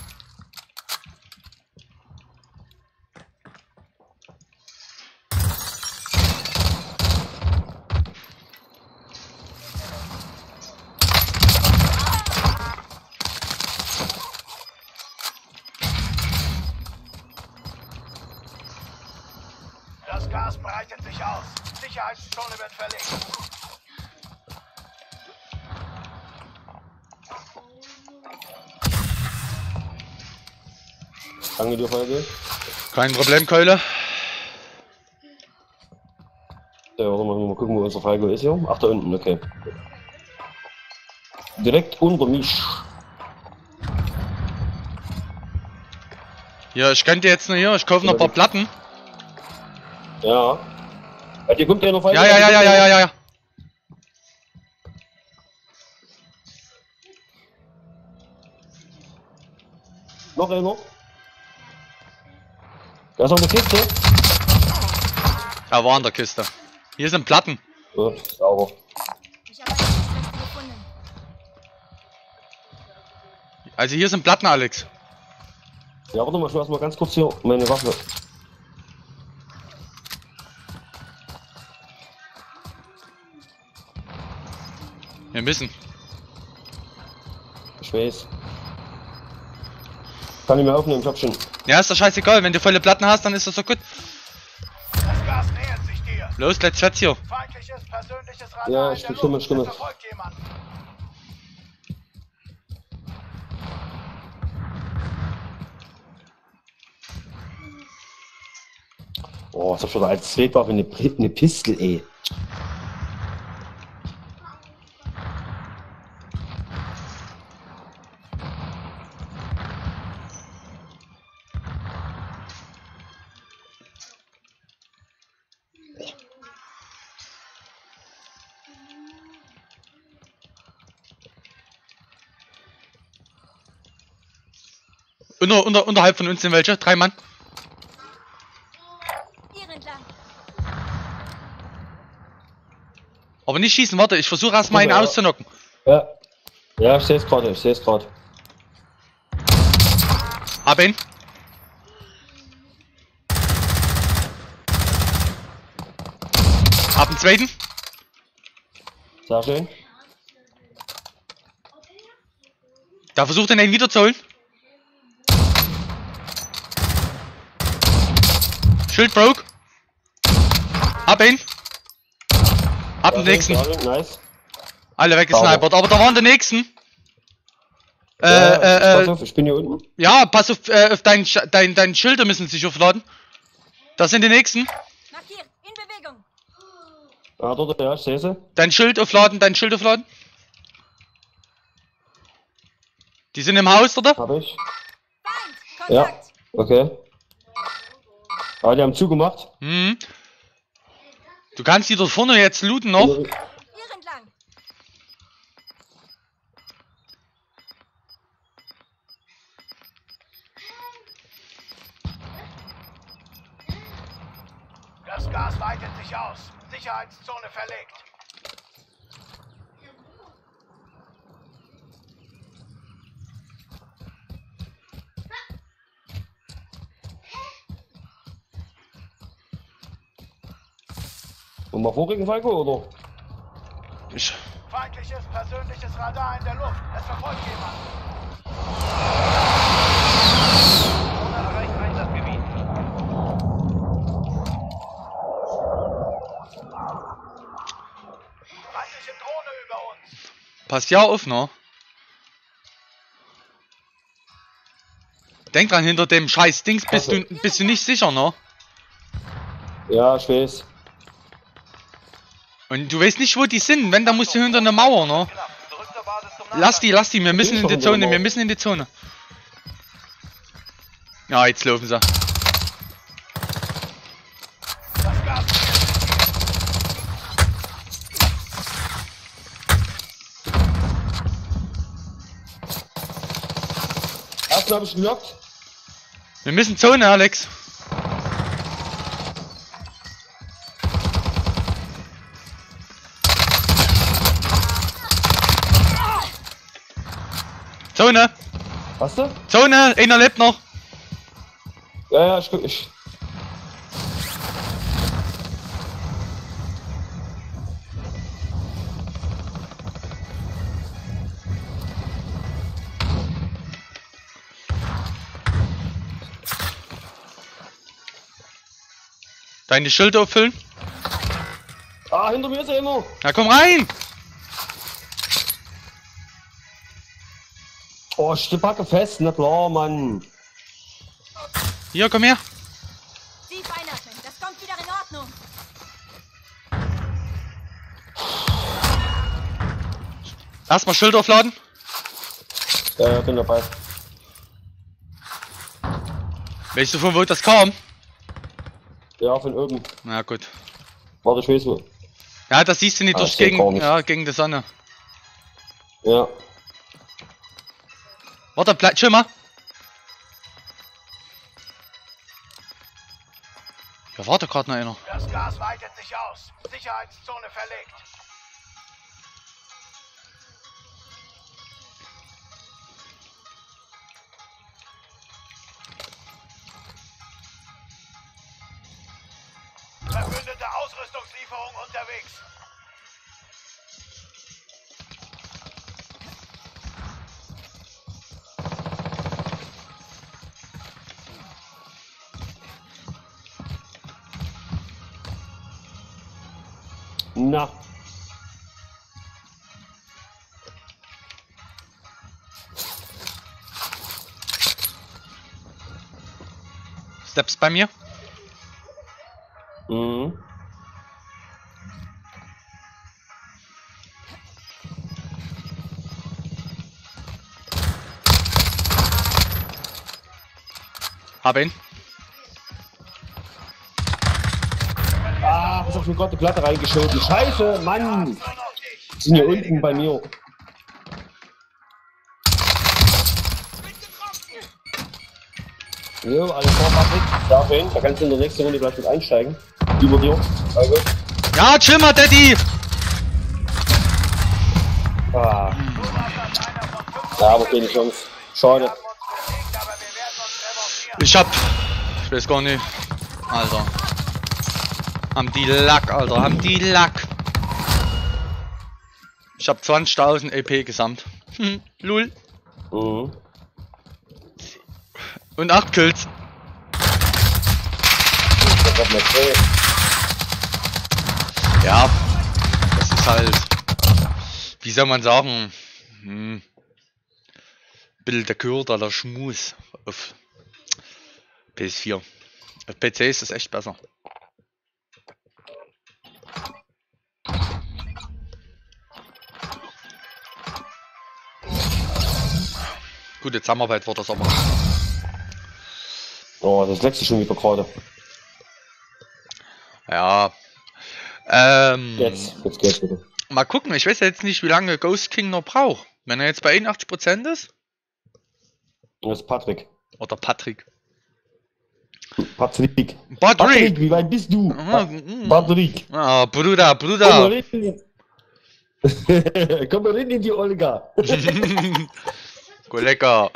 Das Gas breitet sich aus. Sicherheitszone wird verlegt. Danke dir, Falke. Kein Problem, Keule. Ja, warte mal, mal gucken, wo unser Falke ist hier. Ach, da unten, okay. Direkt unter mich. Ja, ich könnte jetzt noch hier, ich kaufe noch ein paar Platten. Ja. Bei dir kommt der noch weiter? Ja, ja, ja, ja, ja, ja, ja, ja. Noch einer? Da ist noch eine Kiste. Er war in der Kiste. Hier sind Platten. Ja, sauber. Ich habe eine Kiste gefunden. Also hier sind Platten, Alex. Ja, warte mal, ich lass mal ganz kurz hier meine Waffe. Wir müssen. Ich weiß. Kann ich mir aufnehmen, ich hab schon. Ja, ist doch scheißegal. Wenn du volle Platten hast, dann ist das doch gut. Das Gas nähert sich dir. Los, let's chat hier. Feindliches persönliches Radar Ja, in ich der stimme, Luft. stimme. Es verfolgt jemand. Oh, ist doch schon als Zweitwaffe eine, Pri- eine Pistole, ey. Unter, unter, unterhalb von uns sind welche. Drei Mann. Hier entlang. Aber nicht schießen, warte. Ich versuche erstmal einen Ja. auszunocken. Ja. Ja, ich seh's gerade, ich seh's gerade. Hab ihn. Hab einen zweiten. Sehr schön. Da versucht er ihn wieder zu holen. Schild broke. Hab ihn. Hab den Sehr nächsten. schön, sehr schön, nice. Alle weggesnipert. Aber da waren die nächsten. Äh, Ja, äh, pass äh, auf, ich bin hier unten. ja, pass auf, äh, auf dein, Sch- dein, dein Schilder müssen sich aufladen. Das sind die nächsten. Markiert. In Bewegung. Ah, dort, ja, ich seh sie. Dein Schild aufladen, dein Schild aufladen. Die sind im Haus, oder? Hab ich. Feind. Ja, Kontakt. okay. Ah, die haben zugemacht. Mhm. Du kannst die dort vorne jetzt looten noch. Hier entlang. Das Gas weitet sich aus. Sicherheitszone verlegt. Und mal vorrücken, Falco, oder? Ich, Feindliches persönliches Radar in der Luft. Es verfolgt jemand. Erreicht Einsatzgebiet. Feindliche Drohne über uns. pass ja auf, ne? Denk dran, hinter dem scheiß Dings bist du, bist du nicht sicher, ne? Ja, ich weiß. Und du weißt nicht, wo die sind. Wenn, dann musst du hinter einer Mauer, ne? Knapp. Zurück zur Basis zum Lass die, lass die. Wir müssen Ich in doch die hinter der Zone, wir Mauer. müssen in die Zone. Ja, jetzt laufen sie. Das Gas. Ersten hab ich gelockt. Wir müssen Zone, Alex. Zone! Hast du? Zone! Einer lebt noch! Ja, ja, ich, ich. Deine Schilder auffüllen? Ah, hinter mir ist er immer. Na komm rein! Oh, ich die Backe fest, na klar, Mann. Hier, komm her! Sie einatmen. Das kommt wieder in Ordnung. Erstmal Schilder aufladen. Ja, ja, bin dabei. Weißt du, von wo das kam? Ja, von oben. Na gut. Warte, ich weiß wo. Ja, das siehst du nicht Ah, durch ich seh gar gegen, nicht. ja, gegen die Sonne. Ja. Warte, bleib, chill mal. Ja, warte gerade noch einer. Das Gas weitet sich aus. Sicherheitszone verlegt. Auslieferung unterwegs. Na. Steps bei mir. Mhm. Hab ihn. Ah, was hab ich mir gerade die Platte reingeschoben? Scheiße, Mann! Nur noch dich. Die sind hier unten bei mir. Jo, alles klar, Patrick. Darf hin. Da kannst du in der nächsten Runde gleich mit einsteigen. Über dir. Also. Ja, chill mal, Daddy! Ah. Du warst als einer von fünf. Ja, aber keine Chance. Schade. Wir haben uns bewegt, aber wir werden uns revanchieren. Ich hab. Ich weiß gar nicht. Alter. Haben die Lack, Alter. Haben die Lack. Ich hab zwanzigtausend E P gesamt. Hm, lul. Mhm. Und acht Kills. Das hat mir gefällt. Ja. Das ist halt. Wie soll man sagen? Hm. Bisschen der Kürter oder Schmus auf P S vier. Auf P C ist das echt besser. Gute Zusammenarbeit wird das aber. Oh, das letzte schon wieder gerade. Ja. Ähm, Jetzt, jetzt geht's wieder. Mal gucken, ich weiß jetzt nicht, wie lange Ghost King noch braucht. Wenn er jetzt bei einundachtzig Prozent ist. Das ist Patrick. Oder Patrick. Patrick. Patrick! Patrick, wie weit bist du? Mhm, Pa mhm. Patrick. Ah, Bruder, Komm mal Bruder. rein. Komm mal rein in die Olga. Go lecker.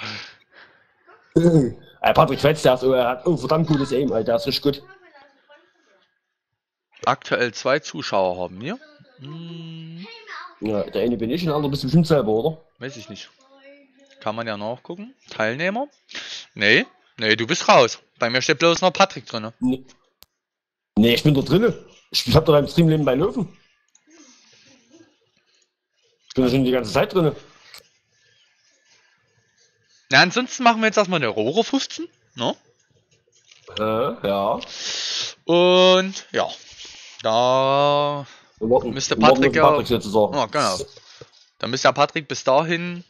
Ey, Patrick Fetz, der ist, er hat oh, verdammt gutes Aim, Alter, der ist richtig gut. Aktuell zwei Zuschauer haben wir. Hm, Ja, der eine bin ich, der andere bist du bestimmt selber, oder? weiß ich nicht. Kann man ja nachgucken. Teilnehmer? Nee. Nee, du bist raus. Bei mir steht bloß noch Patrick drin. Nee. Nee, ich bin da drinnen. Ich, ich hab da beim Streamleben bei Löwen. Ich bin da schon die ganze Zeit drinnen. Na, ansonsten machen wir jetzt erstmal eine Rohre fünfzehn. Ne? Äh, ja. Und ja. Da Wir warten, müsste wir warten Patrick auf ja. Patrick sozusagen. Ja, genau. Dann müsste ja Patrick bis dahin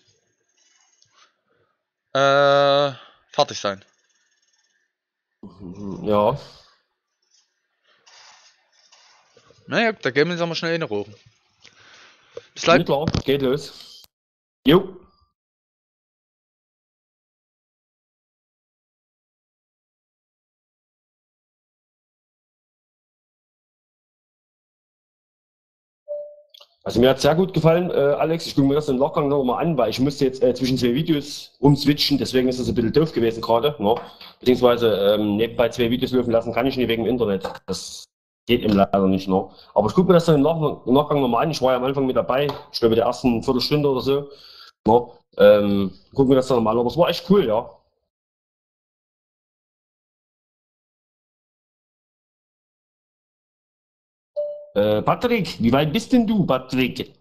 äh, fertig sein. Ja. Naja, da gehen wir jetzt mal schnell eine Rohre. Bis Ja, gleich. klar, geht los. Jo. Also mir hat sehr gut gefallen, äh, Alex. Ich gucke mir das im Nachgang noch mal an, weil ich musste jetzt äh, zwischen zwei Videos umswitchen, deswegen ist das ein bisschen doof gewesen gerade. Ne? Beziehungsweise ähm, nebenbei zwei Videos laufen lassen kann ich nicht wegen dem Internet. Das geht eben leider nicht. Ne? Aber ich gucke mir das dann im, Nach im Nachgang nochmal an. Ich war ja am Anfang mit dabei, ich glaube der ersten Viertelstunde oder so. Ne? Ähm, gucken wir das dann nochmal an. Aber es war echt cool, ja. Äh, Patrick, wie weit bist denn du, Patrick?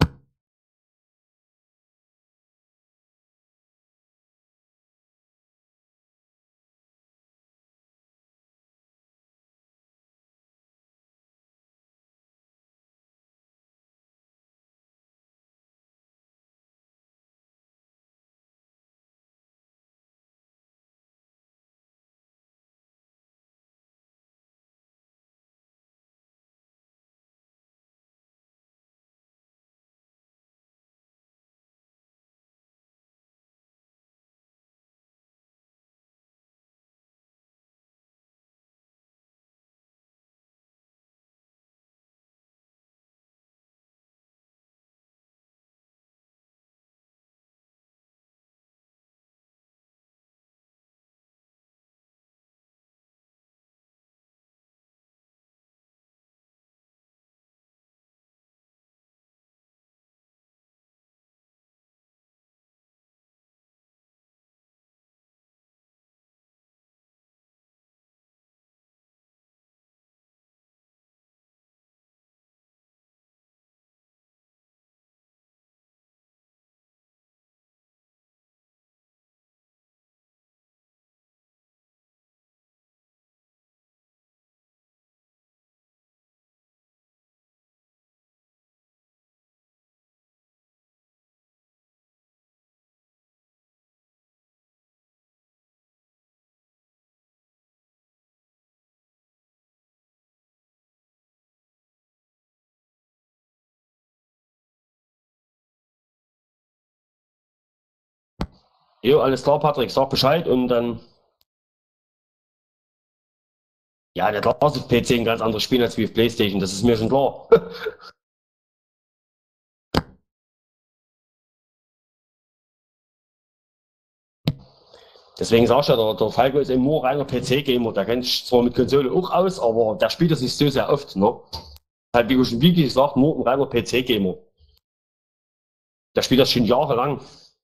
Jo, alles klar, Patrick, sag Bescheid und dann. Ja, der klar ist auf P C ein ganz anderes Spiel als wie auf PlayStation, das ist mir schon klar. Deswegen sag ich ja, der, der Falco ist eben nur reiner P C-Gamer. Der kennt sich zwar mit Konsole auch aus, aber der spielt das nicht so sehr oft. Ne? Halt, wie schon wie gesagt, nur ein reiner P C-Gamer. Der spielt das schon jahrelang.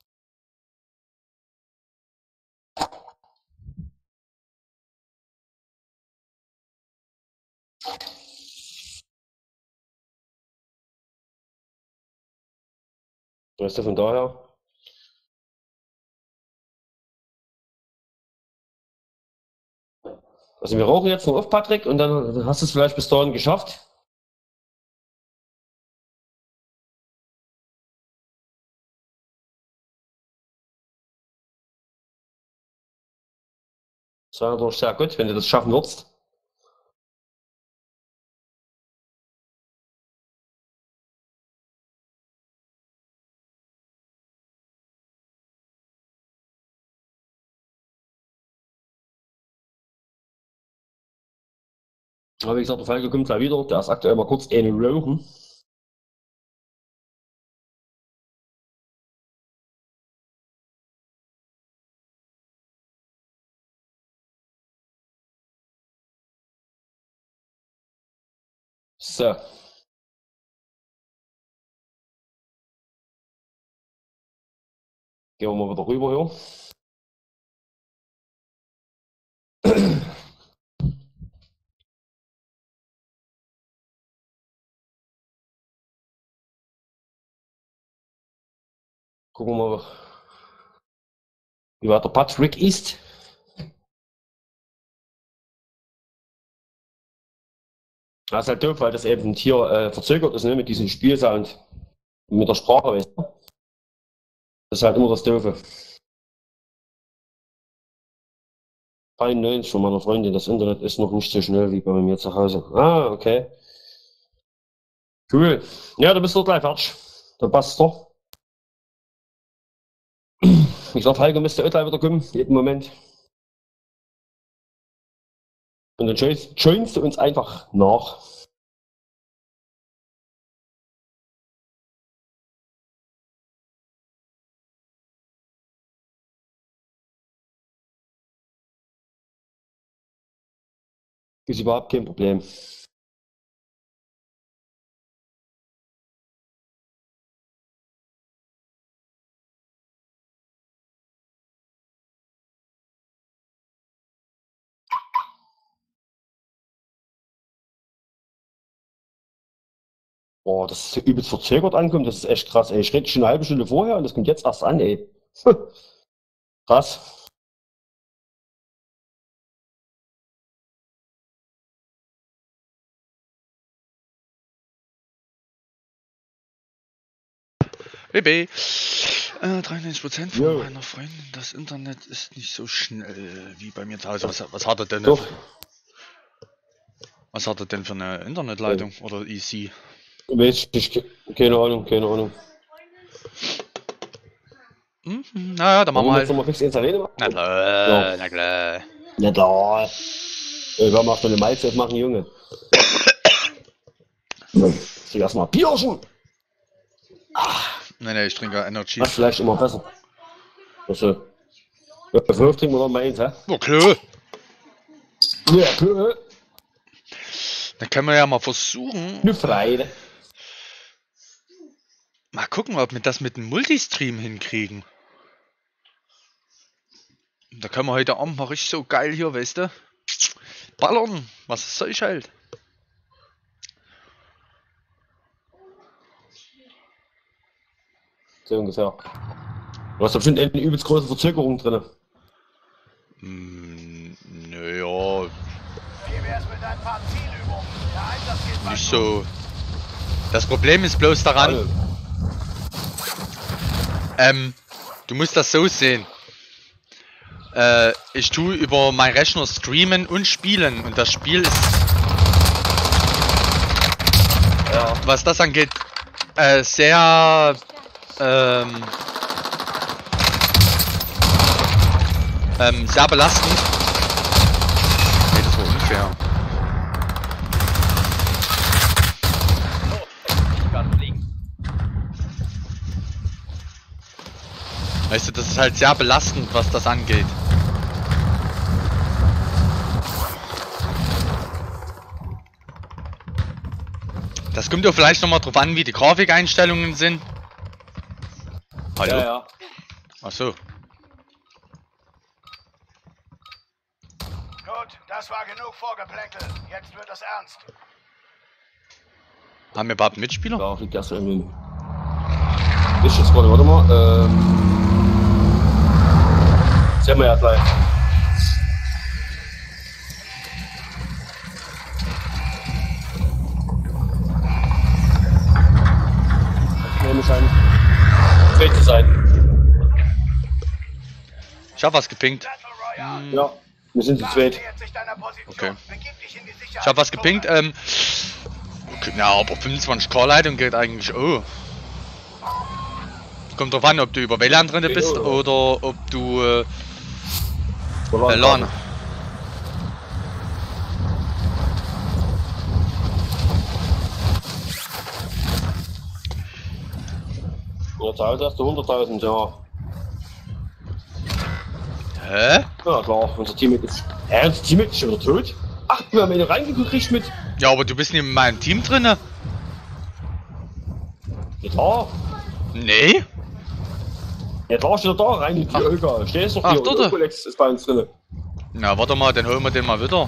Weißt du, von daher. Also wir rauchen jetzt noch auf, Patrick, und dann hast du es vielleicht bis dahin geschafft. Das wäre natürlich sehr gut, wenn du das schaffen würdest. Aber wie gesagt, der Falco kommt gleich wieder. Der ist aktuell mal kurz eine rauchen. So. Gehen wir mal wieder rüber hier. Gucken wir mal, wie weit der Patrick ist. Das ist halt doof, weil das eben hier äh, verzögert ist, ne, mit diesem Spielsound. Mit der Sprache, weißt du? Das ist halt immer das Doofe. einundneunzig von meiner Freundin, das Internet ist noch nicht so schnell wie bei mir zu Hause. Ah, okay. Cool. Ja, du bist doch gleich fertig. Dann passt es doch. Ich glaube, Heike müsste auch gleich wieder kommen, jeden Moment. Und dann joinst du uns einfach nach. Ist überhaupt kein Problem. Boah, das ist übelst verzögert ankommt, das ist echt krass, ey. Ich rede schon eine halbe Stunde vorher und das kommt jetzt erst an, ey. Krass. B B. Äh, dreiundneunzig Prozent von Jo. meiner Freundin. Das Internet ist nicht so schnell wie bei mir zu Hause. Was, was hat er denn? Doch. Was hat er denn für eine Internetleitung oder E C? Weiß ich, keine Ahnung, keine Ahnung. Mhm. Naja, dann machen wir Wollen wir jetzt halt. nochmal fix installieren machen? Na klar, Ja. na klar. Ja, da. Ey, wir machen eine Mahlzeit machen, Junge. Ich trinke erstmal Bierchen. Nein, nein, ich trinke Energy. Das ist vielleicht immer besser. Also, ja, fünf trinken wir noch mal eins, hä? Oh, klar. Ja, klar. Dann können wir ja mal versuchen. Nur Freude. Mal gucken, ob wir das mit dem Multistream hinkriegen. Da können wir heute Abend mal richtig so geil hier, weißt du? Ballern. Was soll ich halt? So ungefähr. Du hast da bestimmt eine übelst große Verzögerung drin. Hm, naja, Wie wär's mit ein paar Zielübungen? Der Einsatz geht bald nicht so. Das Problem ist bloß daran, Hallo. ähm, du musst das so sehen. Äh, ich tue über meinen Rechner streamen und spielen und das Spiel ist, Ja. was das angeht, äh, sehr, ähm, Ähm, sehr belastend. Nee, das war unfair. Weißt du, das ist halt sehr belastend, was das angeht. Das kommt ja vielleicht nochmal drauf an, wie die Grafikeinstellungen sind. Hallo? Ja, ja. Ach so. Gut, das war genug Vorgeplänkel. Jetzt wird es ernst. Haben wir überhaupt Mitspieler? Da liegt erst irgendwie. Ist jetzt gerade, warte mal. Ähm. Sehen wir ja gleich. Nehme ich ein. Zweite sein. Ich hab was gepinkt. Battle Royale. Ja, wir sind zu zweit. Nähert sich deiner Position. Okay. Begib dich in die Sicherheit. Ich hab was gepinkt. Ähm. Okay, ja, aber fünfundzwanzig K-Leitung geht eigentlich. Oh. Kommt drauf an, ob du über W L A N drin bist oder ob du. Äh, äh, LAN. Ja, zahlt erst hunderttausend, ja. Hä? Ja, klar, unser Teammate ist. Hä, unser Teammate ist schon wieder tot? Ach, wir haben ihn reingekriegt mit. Ja, aber du bist nicht in meinem Team drinne. Ja, klar. Nee? Ja, klar, steht er da rein. Ach. Ja, egal. Stehst doch Ach, hier. dort. Und Okolex ist bei uns drin. Na, warte mal, dann holen wir den mal wieder.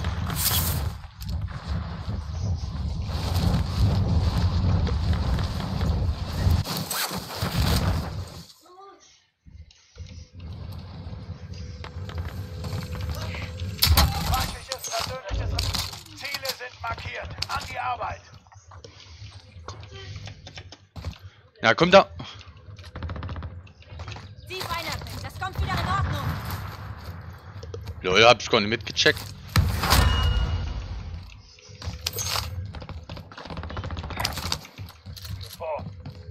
Feindliches persönliches. Ziele sind markiert. An die Arbeit. Ja, komm da. Tief einatmen. Das kommt wieder in Ordnung. Lol, hab ich gar nicht mitgecheckt. Oh.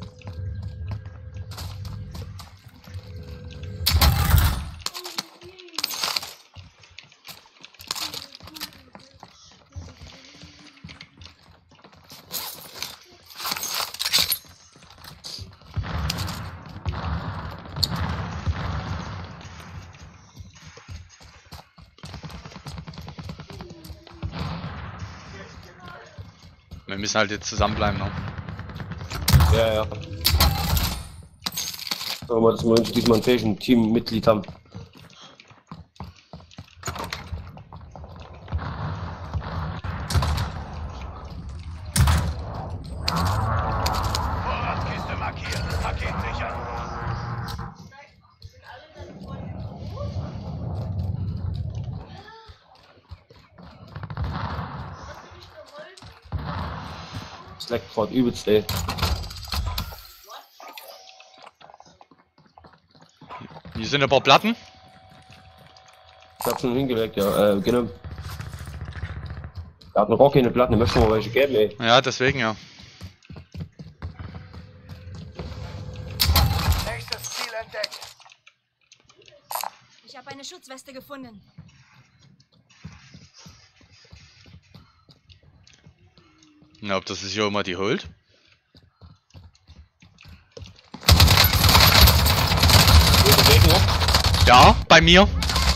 Wir müssen halt jetzt zusammenbleiben, ne? Ja, ja. Sagen wir mal, dass wir uns diesmal ein fähigen Teammitglied haben. Vorratskiste markiert. Paket sichern. Das leckt gerade übelst, ey. Hier sind ein paar Platten. Ich hab schon hingelegt, ja. Äh, genau. Er hat noch gar keine Platten, möchten wir mal welche geben, ey. Ja, deswegen ja. Nächstes Ziel entdeckt. Ich habe eine Schutzweste gefunden. Na, ob das sich hier immer die holt? Ja, bei mir.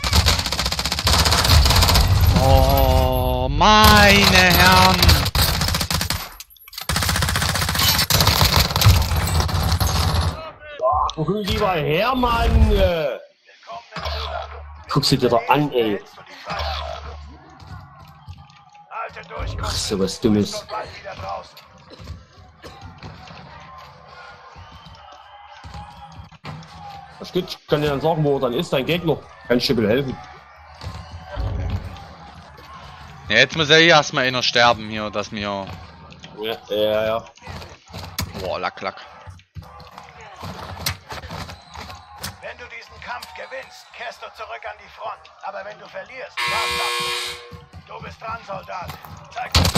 Oh, meine Herren. Ach, lieber Hermann! Äh. Willkommen im Zugang. Guck sie dir doch an, ey. Hältst du die Freiheit. Halte durch, Ach, so was Dummes. und bald wieder draußen. Das ist gut, ich kann dir dann sagen, wo er dann ist, dein Gegner. Kann ich dir bitte helfen? Ja, jetzt muss ja eh erstmal einer sterben hier, dass mir. Ja, ja, ja. Boah, lack, lack. Wenn du diesen Kampf gewinnst, kehrst du zurück an die Front. Aber wenn du verlierst, war's das. Du bist dran, Soldat. Zeig dir.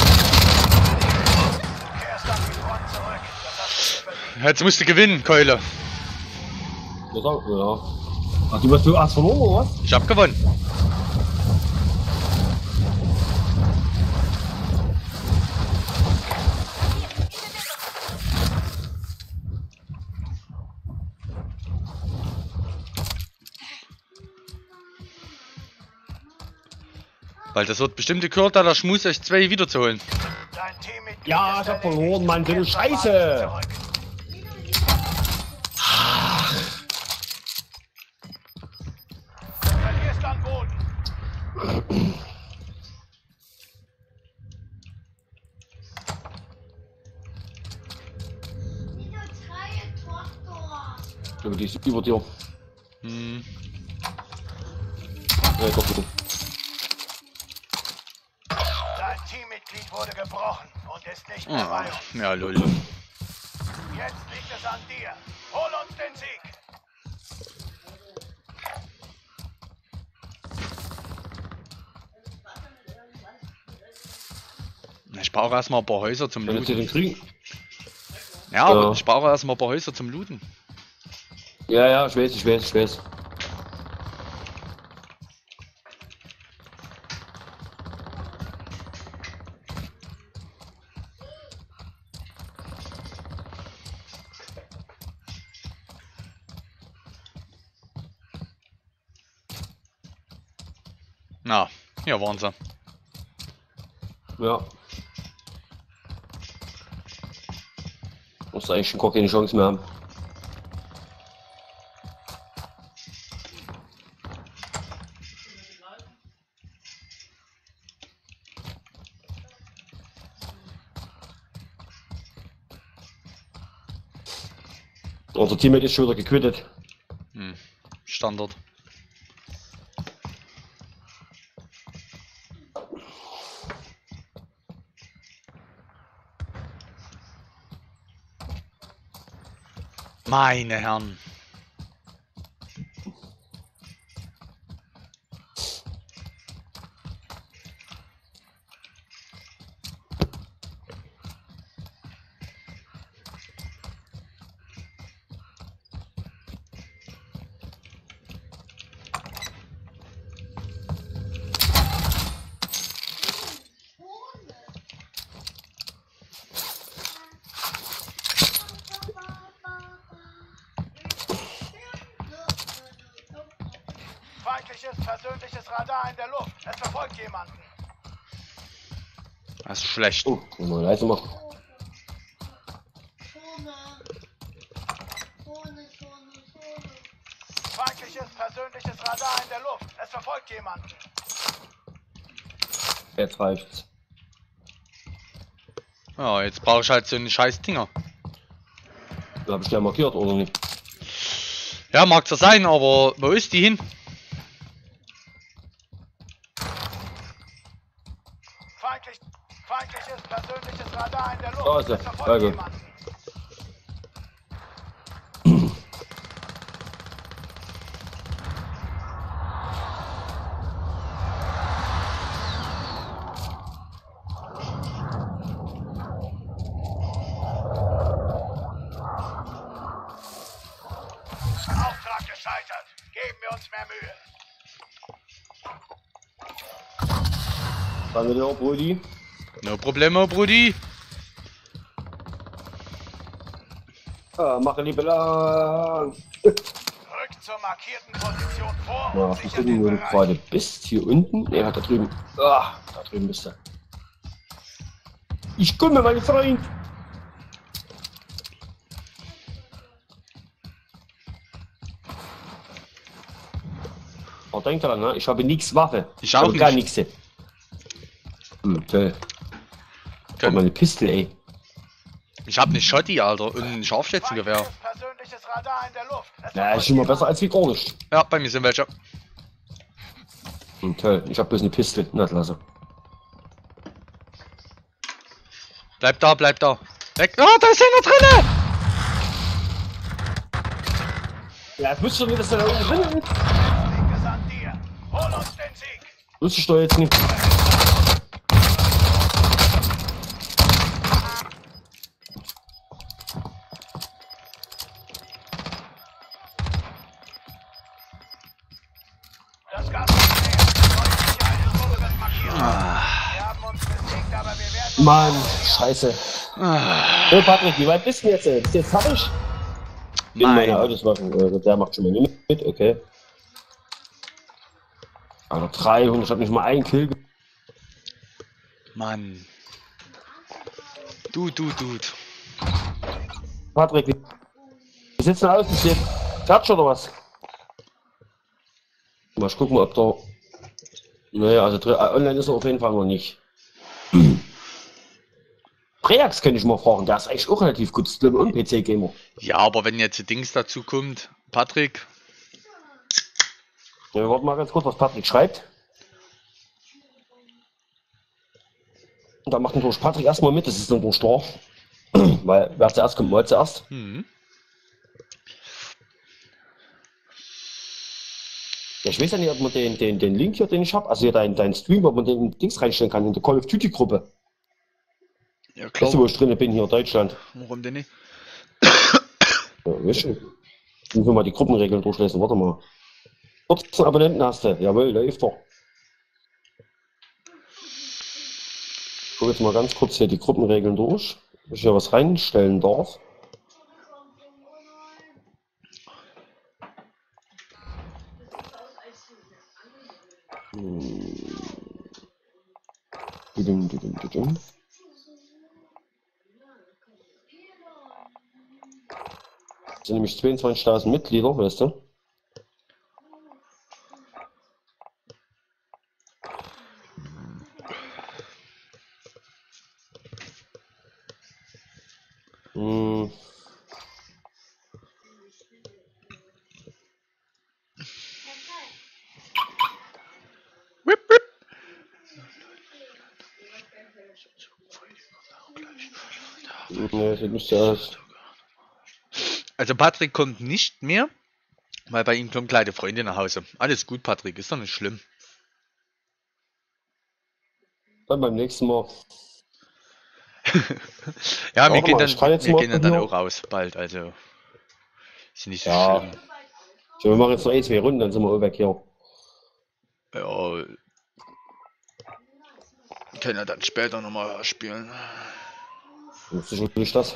Du kehrst an die Front zurück. Das hast du dir verdient. Jetzt musst du gewinnen, Keule. Das auch, ja. Ach, du hast, du hast verloren, oder was? Ich hab gewonnen. Weil das wird bestimmt gehört, da der Schmus euch zwei wiederzuholen. Dein Teammitglied Ja, ist ich hab erledigt. verloren, Mann, so eine Jetzt nochmal Scheiße. zurück. Du verlierst an Boden. Ich glaube, die ist über dir. Hm. Ja, doch nicht. Dein Teammitglied wurde gebrochen und ist nicht mehr bei Ah, uns. ja, lol. Jetzt liegt es an dir. Hol uns den Sieg. Ich brauche erstmal ein paar Häuser zum Kann jetzt hier Looten. den kriegen? Ja, aber Ja. ich brauche erstmal ein paar Häuser zum Looten. Ja, ja, ich weiß, ich weiß, ich weiß. Na, hier waren sie. Ja. Muss eigentlich schon gar keine Chance mehr haben. Unser Teammate ist schon wieder gequittet. Hm. Standard. Meine Herren. Feindliches persönliches Radar in der Luft. Es verfolgt jemanden. Das ist schlecht. Oh, mal leise machen. Feindliches persönliches Radar in der Luft. Es verfolgt jemanden. Jetzt reicht's. Ja, jetzt brauche ich halt so einen scheiß Dinger. Da hab ich ja markiert, oder nicht? Ja, mag zwar sein, aber wo ist die hin? Feindlich, feindliches persönliches Radar in der Luft. Da ist er. Es verfolgt Danke. jemanden. Auftrag gescheitert. Geben wir uns mehr Mühe. Danke dir, Brudi. No problemo, Brudi. Ah, mache liebe lang. Rück zur markierten Position vor Ja, und mal sichert gucken, den wo du Bereich. gerade bist. Hier unten. Ne, da drüben. Ah, da drüben bist du. Ich komme, mein Freund. Oh, denk dran, ne? Ich habe nix Waffe. Ich auch habe gar nicht. nichts. Hm, toll. Oh, Können- meine Pistole, ey. Ich hab eine Schotti, Alter, und ein Scharfschützengewehr. Feindliches persönliches Radar in der Luft. Es Ja, verfolgt ist schon mal besser jemanden. als wie gar nicht. Ja, bei mir sind welche. Hm, toll. Ich habe bloß eine Pistole. Na, klasse. Bleib da, bleib da. Weg. Oh, da ist einer drinne! Ja, jetzt müsstest du mir das da unten drin. Liegt es an dir. Hol uns den Sieg. Wusste ich doch jetzt nicht. Mann, scheiße. Ah, So, Patrick, wie weit bist du jetzt? Bist du jetzt fertig? In meine nein. Autos machen. Also, der macht schon mal mit, okay. Aber dreihundert, ich hab nicht mal einen Kill. ge- Mann. Du, du, du. Patrick, wie wie sieht's denn aus? Bist du jetzt fertig oder was? Mal ich guck mal, ob der. Naja, also dr- äh, online ist er auf jeden Fall noch nicht. Preax könnte ich mal fragen, der ist eigentlich auch relativ gut, glaube ich, und P C-Gamer. Ja, aber wenn jetzt Dings dazu kommt, Patrick, Ja, warte mal ganz kurz, was Patrick schreibt. Und da macht natürlich Patrick erstmal mit, das ist natürlich klar. Weil wer zuerst kommt, mal zuerst. hm, Ja, ich weiß ja nicht, ob man den, den, den Link hier, den ich habe, also hier dein, dein Stream, ob man den in Dings reinstellen kann, in der Call of Duty Gruppe. ja Weißt du, klar, wo ich drin bin, hier Deutschland. warum denn nicht? Ja, weißt du. Ich muss mir mal die Gruppenregeln durchlesen, warte mal. vierzehn Abonnenten hast du, jawohl, läuft doch. Ich gucke jetzt mal ganz kurz hier die Gruppenregeln durch, ob ich hier was reinstellen darf. Hm. Düdüm, düdüm, düdüm. Das sind nämlich zweiundzwanzigtausend Mitglieder, weißt du? Hm. Whip, whip. Nee, sieht nicht so aus. Also Patrick kommt nicht mehr, weil bei ihm kommt kleine Freunde nach Hause. Alles gut, Patrick, ist doch nicht schlimm. Dann beim nächsten Mal. Ja, wir Warte gehen mal, dann, ich kann jetzt wir mal gehen dann, dann hier- auch raus bald, also ist nicht so Ja. schlimm. So, wir machen jetzt noch ein, zwei Runden, dann sind wir auch weg hier. Ja, können ja dann später nochmal spielen. Das ist sicherlich das.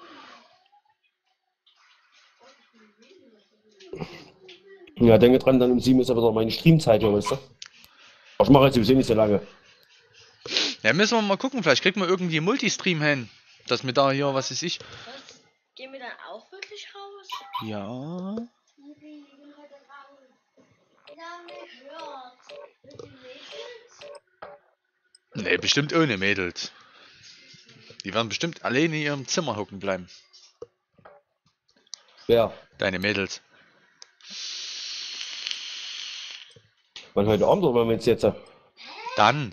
Ja, denke dran, dann um sieben ist ja wieder meine Streamzeit, ja, weißt du? Aber ich mache jetzt sowieso nicht so lange. Ja, müssen wir mal gucken, vielleicht kriegt man irgendwie einen Multistream hin. Dass wir da hier, was weiß ich. Was? Gehen wir dann auch wirklich raus? Ja. Nee, bestimmt ohne Mädels. Die werden bestimmt alleine in ihrem Zimmer hocken bleiben. Ja, Deine Mädels. wann heute Abend oder wenn wir jetzt. Dann.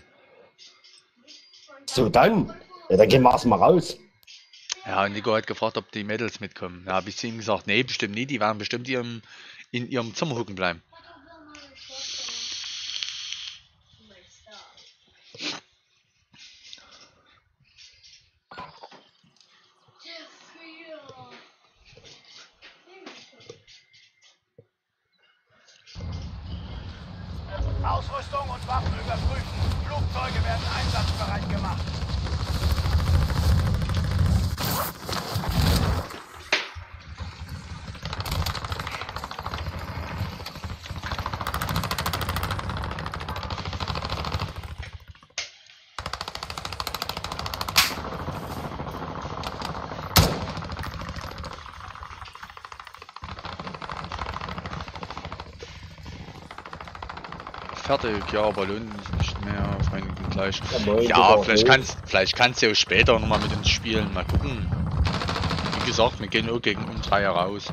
So, dann. Ja, dann gehen wir erstmal raus. Ja, und Nico hat gefragt, ob die Mädels mitkommen. Da habe ich zu ihm gesagt, nee, bestimmt nie. Die werden bestimmt ihrem, in ihrem Zimmer hocken bleiben. Ausrüstung und Waffen überprüfen. Flugzeuge werden einsatzbereit gemacht. Fertig, ja, Ballon nicht mehr, Freunde gleich. Ja, moin, Ja, Digga, vielleicht moin. kannst, vielleicht kannst du ja auch später nochmal mit uns spielen. Mal gucken. Wie gesagt, wir gehen auch gegen um drei raus.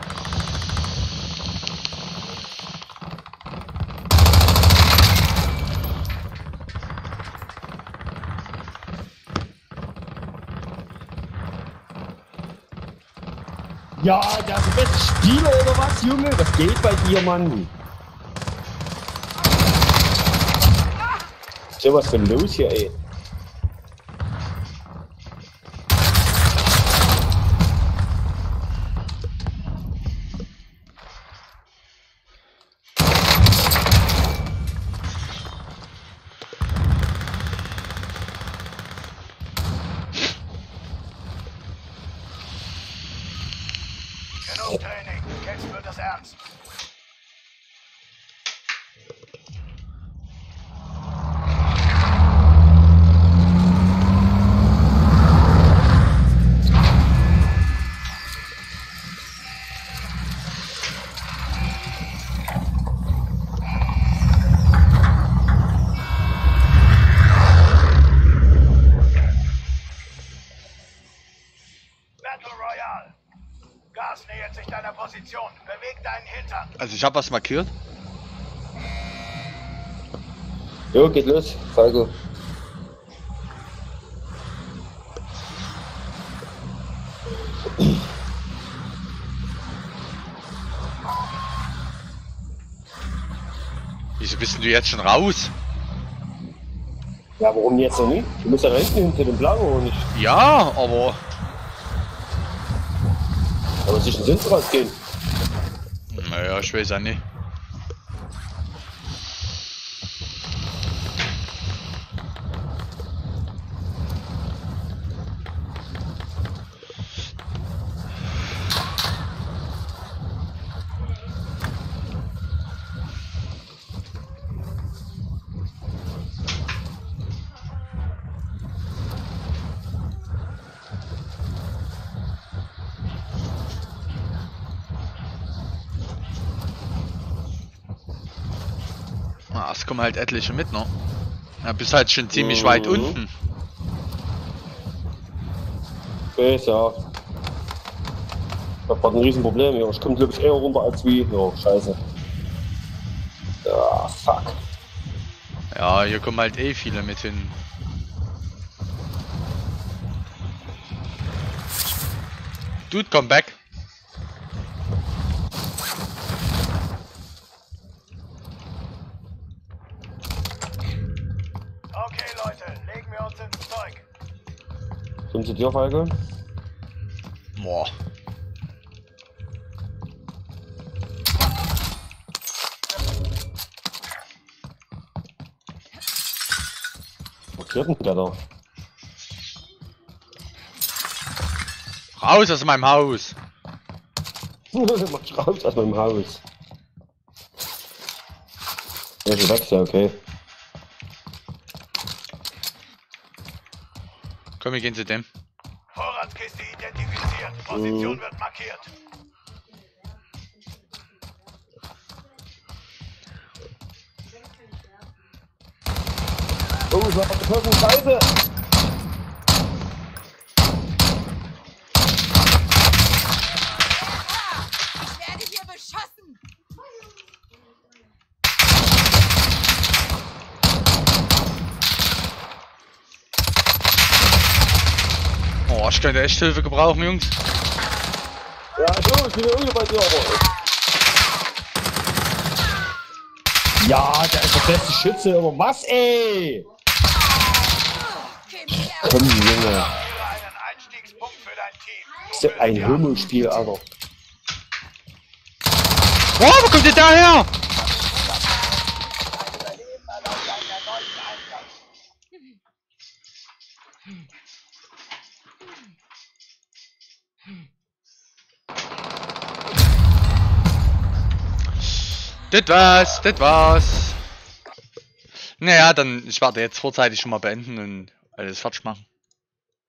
Ja, der ist der beste Spieler oder was, Junge? Was geht bei dir, Mann? So, was für ein los hier, ey? Training. Jetzt wird es ernst. Battle Royale. Gas nähert sich deiner Position. Beweg deinen Hintern. Also ich habe was markiert. Jo, geht los, Falco. Wieso bist denn du jetzt schon raus? Ja, warum jetzt noch nicht? Du musst ja da hinten hinter dem Blauen oder nicht? Ja, aber... Aber sich den Sinn rausgehen. Naja, ich weiß auch nicht. Ah, es kommen halt etliche mit, ne? Ja, bist halt schon ziemlich Mhm. weit unten. Besser. Ich hab grad ein Riesenproblem hier. Ich komme glaube ich eher runter als wie. Ja, scheiße. Ja, fuck. Ja, hier kommen halt eh viele mit hin. Dude, come back. Okay, Leute, legen wir uns ins Zeug. Sind Sie dir, Falco? Boah. Was geht denn der da? Raus aus meinem Haus. Mach ich raus aus meinem Haus. Ja, du sagst ja, okay. Komm, wir gehen zu dem. Vorratskiste identifiziert. Position Mhm. wird markiert. Oh, ich hab getroffen, Scheiße! Ich werde hier beschossen! Oh, ich könnte echt Hilfe gebrauchen, Jungs. Ja, so, ich bin ja wieder bei dir, aber. Ja, der ist der beste Schütze, aber was, ey? Komm, Junge. Wähle einen Einstiegspunkt für dein Team. Du Das ist ein willst ja- Hummelspiel, Alter. Oh, wo kommt ihr daher? Das war's, das war's. Naja, dann, ich werde jetzt vorzeitig schon mal beenden und alles fertig machen.